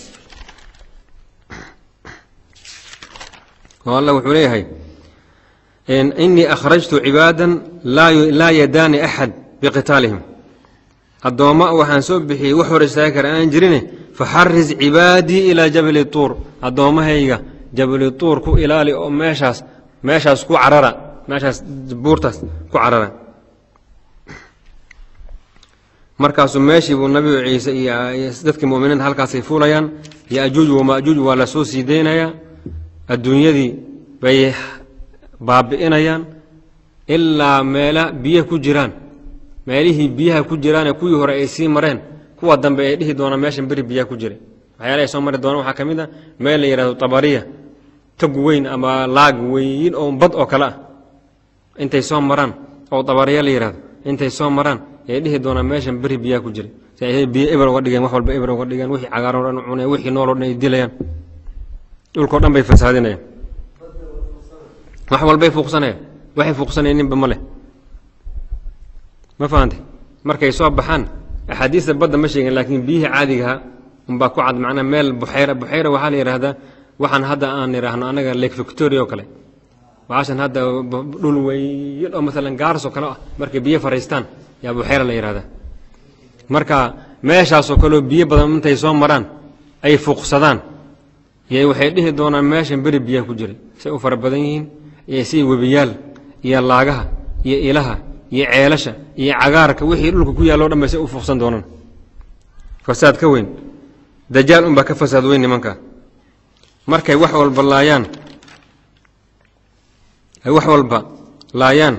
oo allah wuxuu leeyahay inii akhrajtu cibaadan laa yadaani axad biqitaalihim addoomma waxaan soo bixiyey wax hor istaagi kara aan jirine faxaris cibaadii ilaa jabali tuur addoommahayga jabali tuur ku ilaali oo meeshaas ku carara meeshaas buurtaas ku carara markaasuu meeshii buu nabigu ciise iyo dadkii mu'miniinta halkaasay fuulayaan yaajuuj wamaajuuj waa la soo sii deynayaa adduunyadii bay baabi'inayaan ilaa meela biyo ku jiraan meelihii biyaha ku jiraanee kuwii hore ay sii mareen kuwa dambe ay dhihi doonaan meeshan beri biyaha ku jiray waxyaalahay soo mari doonaan waxaa ka mid a meel la yidhahdo tabariya tag weyn ama laag weyn oo bad oo kale ah intay soo maraan oo tabariya la yidhahdo intay soo maraan ay dhihi doonaan meeshan beri biyaha ku jiray si ay biyo eber uga dhigeen wax walba eber uga dhigeen wixii cagaar oo dhan cuneen wixii nool oo dhan ay dilayaan dhulkoo dhan bay fasaadinayaan wax walbay fuuqsanayaan waxay fuuqsanayninba ma leh ma fahantay markay soo baxaan axaadiista badda ma sheegin laakiin biyihii caadigaha unbaa ku cad macnaa meel buxayra waxaa la yidhaahdaa waxaan hadda aan idhaahno annaga lake victoria oo kale waxaashan hadda dhul weyn oo maalan gaaras oo kale ah markay biyo fariistaan yaa buxayra la yidhahdaa marka meeshaasoo kaleo biyo badan intay soo maraan ay fuuqsadaan يا وحيده دونا ماشن بري بيا كجري سي فربدين يا سي وبيال يا لاغها يا إلها يا عيلشة يا عقارك وحي لك كويا لو دم سي فوقسن دونن فساد كوين دجال بك فساد وين منك markay wax walba laayaan ay wax walba laayaan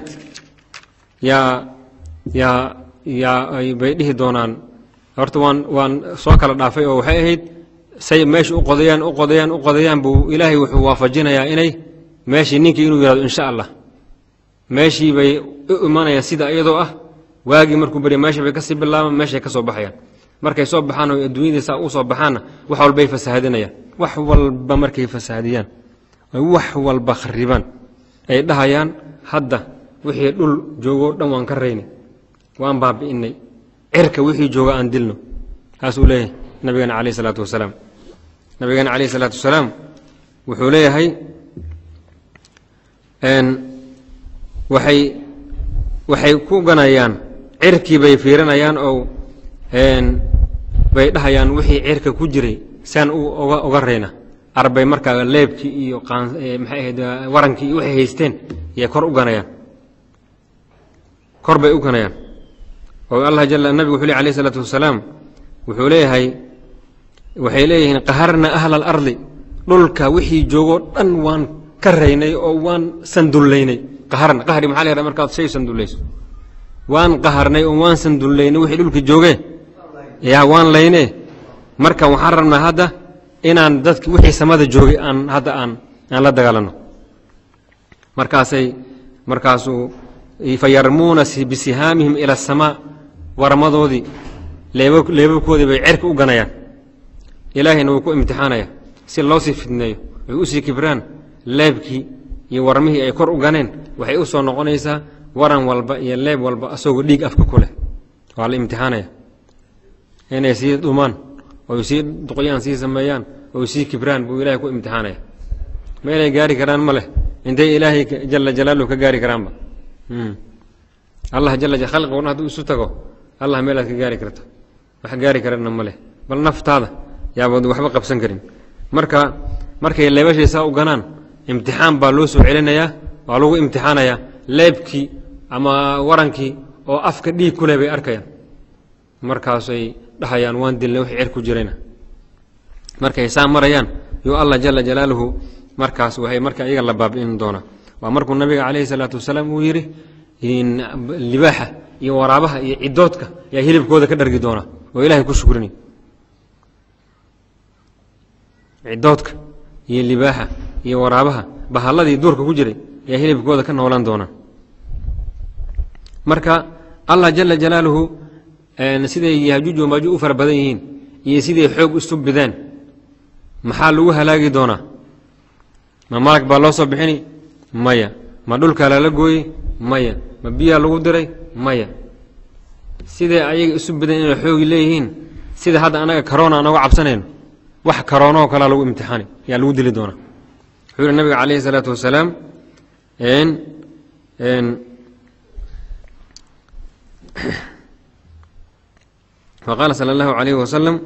ay bay dhihi doonaan horta waan soo kala dhaafay oo waxay ahayd say meesha u qodayaan buu ilaahay wuxuu waafajinayaa inay meeshii ninkii inuu yiraahdo insha Allah meeshii bay u imanayaan sida iyadoo ah waagi markuu bari meesha bay ka sii bilaabaan meesha ka soo baxayaan markay soo baxaan oo adduunyada u soo baxaan wax walba ay fasaadinayaan wax walba markay fasaadiyaan wax walba khariban ay dhahayaan hadda wixii dhul joogo dhan waan ka reeyay waan baabi'inay cirka wixii jooga aan dilno taas uu leeyahay nabiga kaleey salaatu wasalaam nabiga kaleey salaatu wasalaam wuxuu leeyahay waxay ku ganayaan cirkii bay fiirinayaan oo bay dhahayaan wixii cirka ku jiray san uga reeyna arbay marka leebkii iyo maxay ahayd warankii waxay haysteen iyo kor u ganayaan kor bay u ganayaan oo Allah jalla nabi wuxuu leeyahay salaatu wasalaam wuxuu leeyahay waxay leeyihiin qaharna ahla al-ardi dhulka wixii joogo dhan waan ka reeynay oo waan sanduleynay qaharna qahri maxaa leeyahay marka shay sanduleyso waan qaharnay oo waan sanduleynay wixii dhulka joogay yaa waan leynay marka waxaan rabnaa hadda inaan dadkii wixii samada joogay aan hadda aan la dagaalano markaasuu fayarmuuna bisihaamihim ila as-samaa waramadoodii leebabkoodii bay cirka u ganayaan ilaahayna wuu ku imtixaanaya si loo sii fidneeyo way u sii kibraan leebkii iyo warmihii ay kor u ganeen waxay u soo noqonaysaa waran walba iyo leeb walba asagoo dhiig afka ku leh waa la imtixaanaya inay sii dhumaan oo sii duqyaan sii sameeyaan oo sii kibraan buu ilaahay ku imtixaanaya meelay gaari karaan ma leh intay ilaahay jalla jalaaluhu ka gaari karaanba Allah jalla jalaaluhu khalqigu hadduu isu tago Allah meelaad ka gaari karto wax gaari karana ma leh bal naftaada yaabad waxba qabsan karin markay leebashaysa u ganaan imtixaan baa loo soo celinayaa waa lagu imtixaanayaa leebkii ama warankii oo afka dhiig ku leh bay arkayaan markaasay dhahayaan waan dilnay wax cir ku jirayna markay saa marayaan yoo Allah jalla jalaaluhu markaas waxay marka iyaga la baabi'in doona waa markuu nabiga kaleey salaatu wasalaam uu yiri in libaaxa iyo waraabaha iyo cidoodka yaa hilibkooda ka dhargi doona oo ilaahay ku shukrini cidoodka iyo libaaxa iyo waraabaha bahalladii duurka ku jiray yaa hilibkooda ka noolan doona marka Allah jalla jalaaluhu siday Yaajuuj iyo Maajuuj u farabadan yihiin iyo siday xoog isu bidaan maxaa lagu halaagi doonaa ma malag baa loo soo bixini maya ma dhulka la gooyay maya ma biya lagu diray maya siday ayaga isu bidaan inay xoog leeyihiin sida hadda anaga corona anagu cabsanayno wax corona oo kala lagu imtixaani yaa lagu dili doonaa wuxuu nabiga kaleey salaatu wasalaam فقال صلى الله عليه وسلم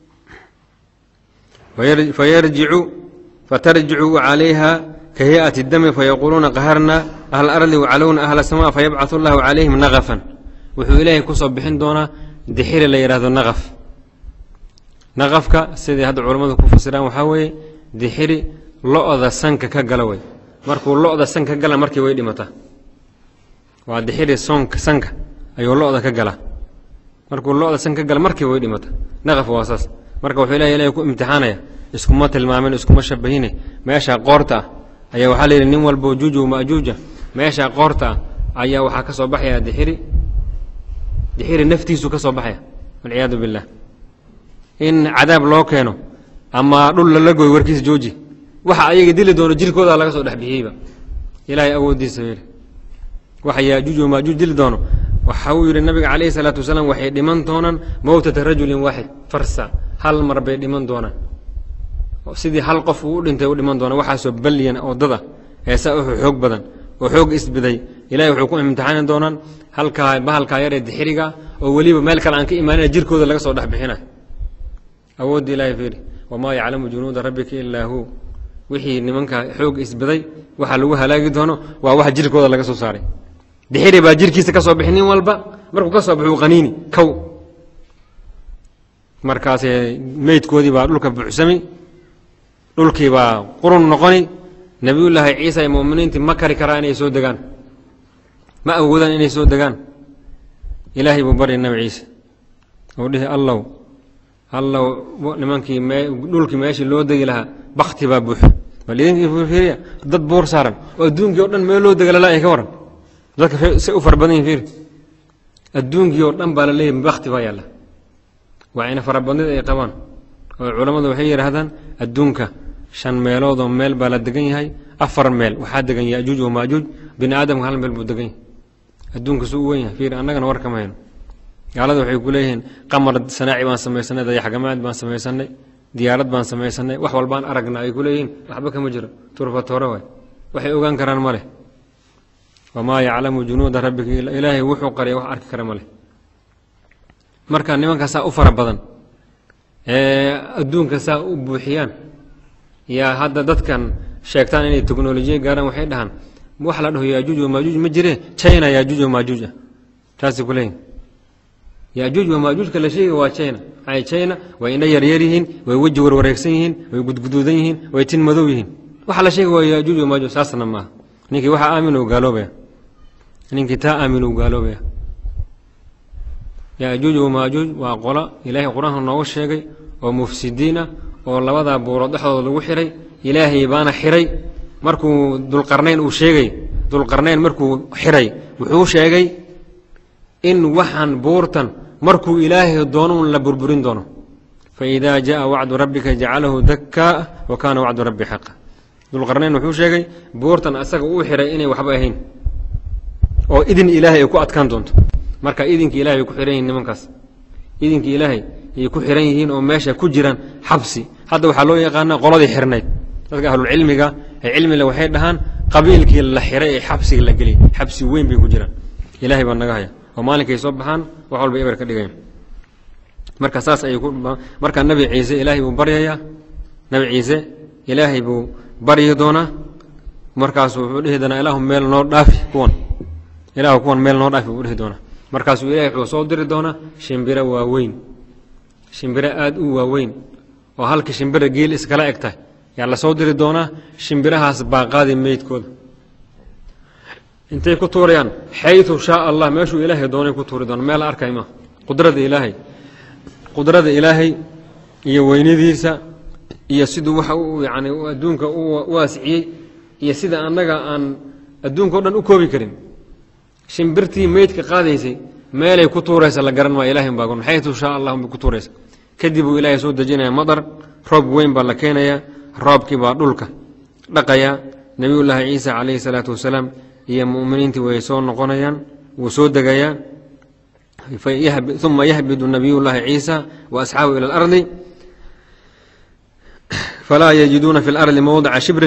فترجع عليها كهيئة الدم فيقولون قهرنا أهل الأرض وعلون أهل السماء فيبعث الله عليهم نغفا وحو إليه كصب بحين دونا دحير اللي يراد النغف نغفك سيدي هذا علماء كفسران وحاوي دحير لؤذا سنك كقلوي مركو لؤذا سنك كقلا مركي ويدي متى ودحير سنك أيو لؤذا كقلا markuu looda san ka gal markii way dhimata naqaf waasas marka wuxuu ilaahay ku imtixaanaya iskuma tilmaamin iskuma shabahine meesha qoorta ayaa waxa leeyahay nin walba juuju maajuuja meesha qoorta ayaa waxa ka soo baxaya dixiri naftiisu ka soo baxaya wal iyad billah in cadaab loo keeno ama dhul la gooy warkiis jooji waxa ayaga dili doono jirkooda laga soo dhaxbixiyba ilaahay awoodiisa weeyay waxa Yaajuuj Maajuuj dili doono وحاول النبي عليه الصلاة والسلام وحي دمان دونا موتة رجل واحد فرسا هل مر بي دمان دونا سيدي هل قفو انت دمان دونا وحاسو بليا او ضدا هيسا حوق بدن وحوق اسبدي الهي وحو كون امتحان دونا هل كا بهل كا يري دحريغا او وليبا ميل كلا ان كا ايماننا جيركودا laga soo dhaxbixina awood ilaahay fiiri wamaa yaclamu junuuda rabbika ilaa hu wixii nimanka xoog isbaday waxa lagu halaagi doono waa wax jirkooda laga soo saaray dixiri baa jirkiisa ka soo bixinin walba markuu ka soo baxo qaniini kow markaas meydkoodii baa dhulka buuxsamay dhulkii baa qurun noqoni nabiyullaahi ciisa iyo muuminiintii ma kari karaan inay soo degaan ma awoodaan inay soo degaan ilaahay buu baryay nabi ciise oo dhihi allow nimankii dhulkii meeshii loo degi lahaa bakti baa buux bal idinkii fiiriya dad buur saaran oo adduunkii oo dhan meel loo dega lalaa ay ka waran dadka si u fara badan yihiin fiiri adduunkii oo dhan baa la leeyahay bakti baa yaalla waa ina fara badnida ay qabaan oo culammadu waxay yidhaahdaan adduunka 5 meelood oo meel baa la degan yahay 4 meel waxaa degan yaajuuj oo maajuuj bini aadamka hal meel buu degan yahay adduunka suu weyn yahay fiiri annagana war kama hayno gaalada waxay ku leeyihiin qamar sanaaci baan samaysanay dayaxgamaad baan samaysanay diyaarad baan samaysanay wax walbaan aragna ay ku leeyihiin waxba kama jiro turfatoore waay waxay ogaan karaan ma leh wamaa yaclamu junuuda rabbika ilaahay wuxuu qariyay wax arki kara ma leh marka nimanka saa u fara badan adduunka saa u buuxiyaan yaa hadda dadkan sheegtaan inay teknolojiya gaaraan waxay dhahaan wax la dhaho yaajuuj oo maajuuj ma jiree china yaajuuj oo maajuuj ah taasi ku leeyihin yaajuuj oo maajuujka la sheegay waa china ay china way indha yaryar yihiin way weji warwareegsan yihiin way gudguduudan yihiin way tin madow yihiin waxa la sheegay waa yaajuuj oo maajuuj saasna maaha ninkii waxa aamin uu gaaloobaya ninkii taa aamin uu gaaloobaya yaajuuj oo maajuuj waa qola ilaahay quraanka noogu sheegay oo mufsidiin ah oo labada buurood dhexdooda lagu xiray ilaahay baana xiray markuu dulqarnayn uu sheegay dulqarnayn markuu xiray wuxuu sheegay in waxan buurtan markuu ilaahay doono la burburin doono فإذا جاء وعد ربك جعله دكا وكان وعد ربي حقا dulqarnayn wuxuu sheegay buurtan asaga uu xiray inay waxba ahayn oo idin ilaahay ku adkaan doonto marka idinka ilaahay ku xiran yihiin nimankaas idinka ilaahay ay ku xiran yihiin oo meesha ku jiraan xabsi hadda waxa loo yaqaan qoladii xirnayd dadka ahlul cilmiga ay cilmiga waxay dhahaan qabiilkii la xiray ee xabsiga la galay xabsi weyn bay ku jiraan ilaahay baa naga haya oo maalinkay soo baxaan wax walba eber ka dhigayaan marka saas ay ku marka nabi ciise ilaahay uu baryaya nabi ciise ilaahay buu baryi doona markaas wuxuu dhihi doonaa ilaahu meel noo dhaafi kuwan meel noo dhaafi uu dhihi doona markaas ilaahay wuxuu soo diri doona shimbira waaweyn shimbira aad u waaweyn oo halka shimbira geel iskala egtay yaa la soo diri doona shimbirahaas baaqaadi meydkooda intay ku tuurayaan xaytu shaa Allah meeshu ilaahay doonay ku tuuri doona meel arkay ma qudrada ilaahay iyo weynidiisa iyo sidoo waxa uu yaani adduunka uu waasiciyay iyo sida anaga aan adduunka oo dhan u koobi karin shimbirtii meedka qaadaysay meelay ku tuuraysa la garan ma ilaahay baagon xaytu shaa Allah ku tuuraysa kadib uu ilaahay soo dajinaya madar roob weyn baa la keenaya roobkii baa dhulka dhaqaya nabiyullaahi ciisa calayhi salaatu wasalaam iyo muuminiintii way soo noqonayaan wuu soo degaya ثم يهبط نبي الله عيسى وأصحابه إلى الأرض فلا يجدون في الأرض موضع شبر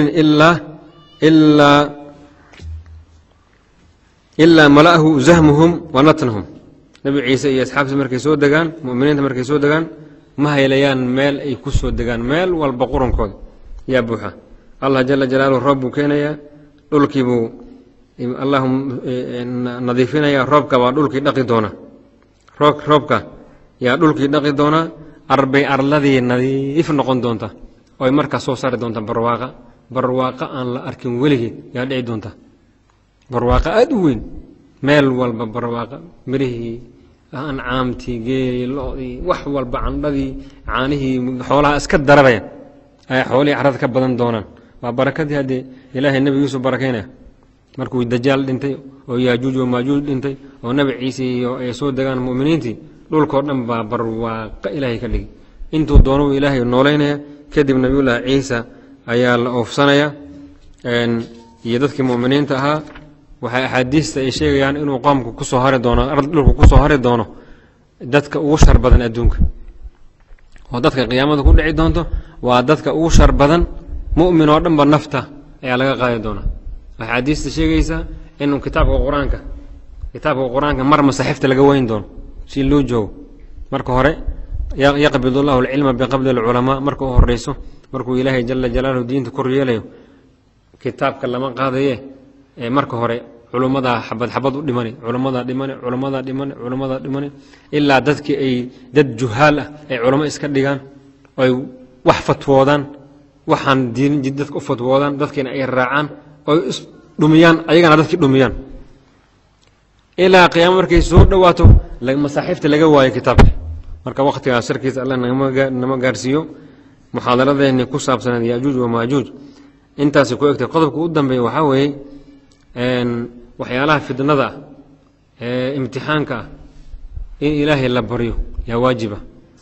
إلا ملأه زهمهم ونتنهم نبي عيسى يا أصحاب مركي سود دجان مؤمنين مركي سود دجان ما هي ليان مال يكسو دجان مال والبقرون كود يا بوحة الله جل جلاله الرب كينيا دولكيبو اللهم نظيفنا يا رب كبا دولكي دقي دونا roobka yaa dhulkii dhaqi doona arbay arladii nadiif noqon doonta oo marka soo saari doonta barwaaqa aan la arkin weligii yaa dhici doonta barwaaqa aad u weyn meel walba barwaaqa mirihii aan caamtii geeli loodii wax walba candadii caanihii xoolaha iska darabaya ay xoolii carad ka badan doonaan waa barakadii hadii ilaahay nabigiisu barakeynaya markuu dajaal dhintay oo yaajuuj oo maajuuj dhintay oo nabi ciise iyo ay soo degaan muuminiintii dhulka oo dhan baa barwaaqa ilaahay ka dhigay intuu doono ilaahay nooleynaya kadib nabiyullaahi ciise ayaa la oofsanaya iyo dadkii muuminiinta ahaa waxay axaadiista ay sheegayaan inuu qoomku ku soo hari doono dhulku ku soo hari doono dadka ugu shar badan adduunka oo dadka qiyaamada ku dhici doonto waa dadka ugu shar badan mu'min oo dhan ba nafta ayaa laga qaadi doonaa axaadiista sheegaysa inuu kitaabka quraanka mar masaxifta laga weyn doono si loo joogo marka hore يقبض الله العلم بقبض العلماء مركو هريسو مركو إلهي جل جلاله دين تكريه له كتاب كلام قاضيه مركو هري علماء حبض دماني علماء دماني إلا دتك أي دد جهال أي علماء إسكديان أي وحفت وودان وحن دين جدك أفت وودان دتك أي الرعان أو دميان أيجنا دتك دميان إلى قيام مركي سود دواتو لما صحيفة لجوا كتاب مركا وقت عصركيس الله نما جارسيو محاضرة ذي إن كوساب سنة يأجوج وماجوج أنت سكويك تقدر قدام بي وحوي إن وحيالها في النظر امتحانك إن إلهي الله بريو يا واجبة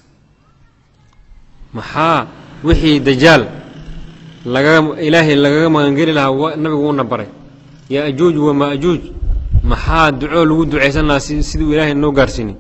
محا وحي دجال لقى إلهي لقى ما نقول لها النبي قولنا بري يأجوج وماجوج محا دعوه لو دعي سنة سيدو إلهي إنه قارسيني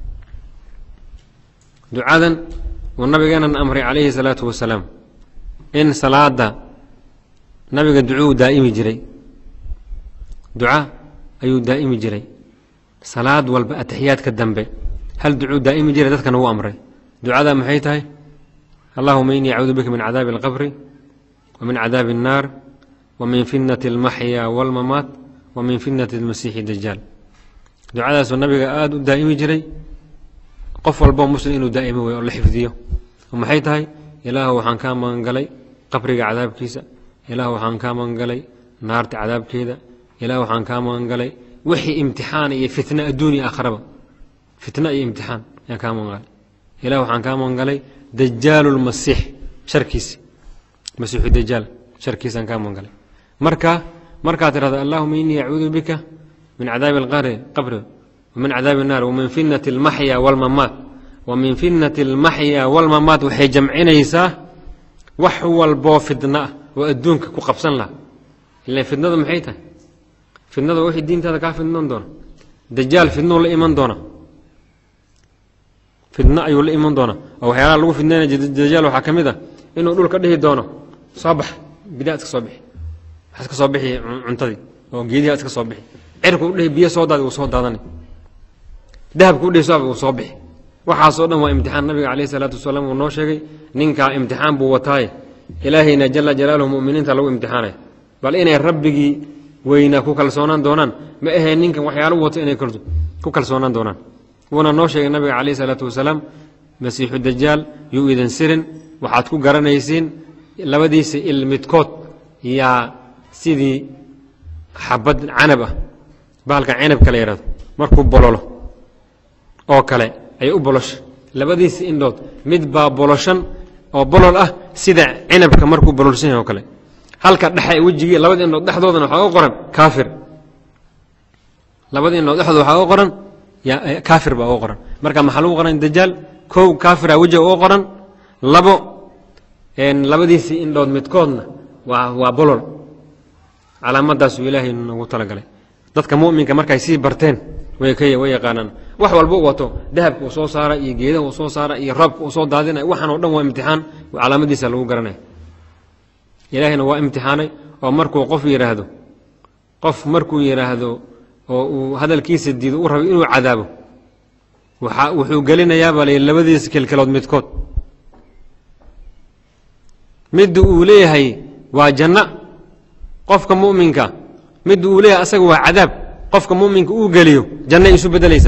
دعاء والنبي كان أمر عليه الصلاة والسلام إن صلاة نبي دعوه دائم جري دعاء أيو دائم جري صلاة والتحيات كالدنبي هل دعوه دائم جري ذات كان هو أمره دعاء محيطه اللهم إني أعوذ بك من عذاب القبر ومن عذاب النار ومن فتنة المحيا والممات ومن فتنة المسيح الدجال دعاء النبي دائم جري قف والبوم مسلم إنه دائما ويقول حفظيه ومحيطها إله وحن كان من قلي قبرك عذاب كيسة إله وحن كان من قلي نار عذاب كيدا إله وحن كان من قلي وحي امتحان فتنة الدنيا آخرة فتنة امتحان يا كان من قلي إله وحن كان من قلي دجال المسيح شركيس مسيح الدجال شركيس كان من قلي مركا ترى اللهم إني أعوذ بك من عذاب القبر ومن عذاب النار ومن فتنة المحيا والممات ومن فتنة المحيا والممات وحي جمعين يساه وحو البو فتنة وأدونك كقبسن له إلا فتنة محيته فتنة وحي الدين هذا كاف النون دونه دجال فتنة ولا إيمان دونه فتنة أي ولا إيمان دونه أو حيال لو فتنة دجال وحكم ذا إنه يقول كده دونه صباح بداية صباح حسك صباحي عنتدي أو جيدي حسك صباحي عرق يقول له بيا صودا وصودا ذاني ذهب كل صاب وصبح وحاصلنا وامتحان النبي عليه الصلاة والسلام ونوشي نينكا امتحان بوتاي إلهينا جل جلاله مؤمنين تلو امتحانه بل إن ربك وينا كوكل سونان دونان ما إيه نينكا وحيالو وط إن كرتو كوكل سونان دونان وانا نوشي النبي عليه الصلاة والسلام مسيح الدجال يؤذن سرن وحاتكو قرنيسين لبديس المتكوت يا سيدي حبد عنبه بالك عنب كليرات مركوب بولولو oo kale ay u bolosh labadiis indhood mid baa boloshan oo bolol ah sida cinabka markuu bololsan yahay oo kale halka dhaxay wajiga labada indhood dhaxdoodana waxa qoran kaafir labada indhood dhaxdooda waxa qoran ya kaafir baa qoran marka maxaa lagu qoran dajaal koow kaafir wajiga oo qoran labo labadiis indhood midkoodna waa bolol calaamadaas ilaahay nagu tala galay dadka mu'minka markay si barteen way yaqaanaan wax walba wato dahabka uu soo saara iyo geedaha uu soo saara iyo rabka uu soo daadinay waxaan oo dhan waa imtixaan calaamadiisa lagu garanay ilaahayna waa imtixaanay oo markuu yiraahdo oo uu hadalkiisa diido uu rabo inuu cadaabo wuxuu galinayaa balay labadiis kilkalood midkood mid uu leeyahay waa janna qofka mu'minka mid uu leeyahay asaga waa cadaab qofka mu'minka uu galiyo janna isu bedelaysa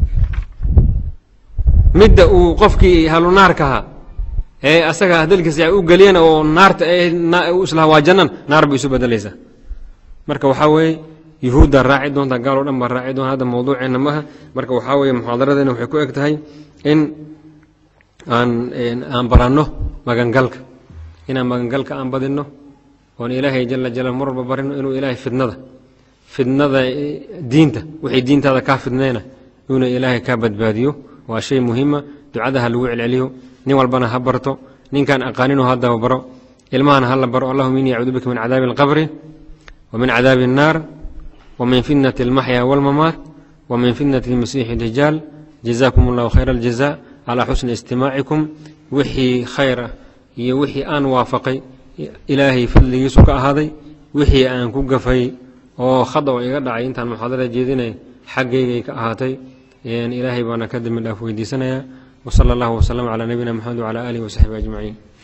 midda uu qofkii halu naarka asaga hadalkiisa uu galiyana oo naarta isla waa jannan naar bay isu bedelaysa marka waxa weey yahuuda raaci doonta gaalo dhan ba raaci doon hada mawduuceena maaha marka waxa weey muhaadaradeena waxay ku egtahay in aan baranno magangalka inaan magangalka aan badino oo ilaahay jalla jalaluhu marba barino inuu ilaahay fidnada diinta wixii diintada ka fidnayna inuu ilaahay ka badbaadiyo waa shay muhiima ducadaha lagu celceliyo nin walbana ha barto ninkan aqaanino hadda baro ilmahana hal baro allahumma inni a'udhu bika min adhabil qabri wa min adhabin nar wa min fitnati al-mahya wal mamat wa min fitnati al-masih ad-dajjal jazakumullahu khairal jazaa ala husni istima'ikum wixii khayra iyo wixii aan waafaqay ilaahay fadligiisu ka ahaaday wixii aan ku gafay oo khada iga dhacay intaan muxaadara jeedinay xageeyay ka ahaatay إلهي بانا كدم الله ويديسنا وصلى الله وسلم على نبينا محمد وعلى آله وصحبه أجمعين.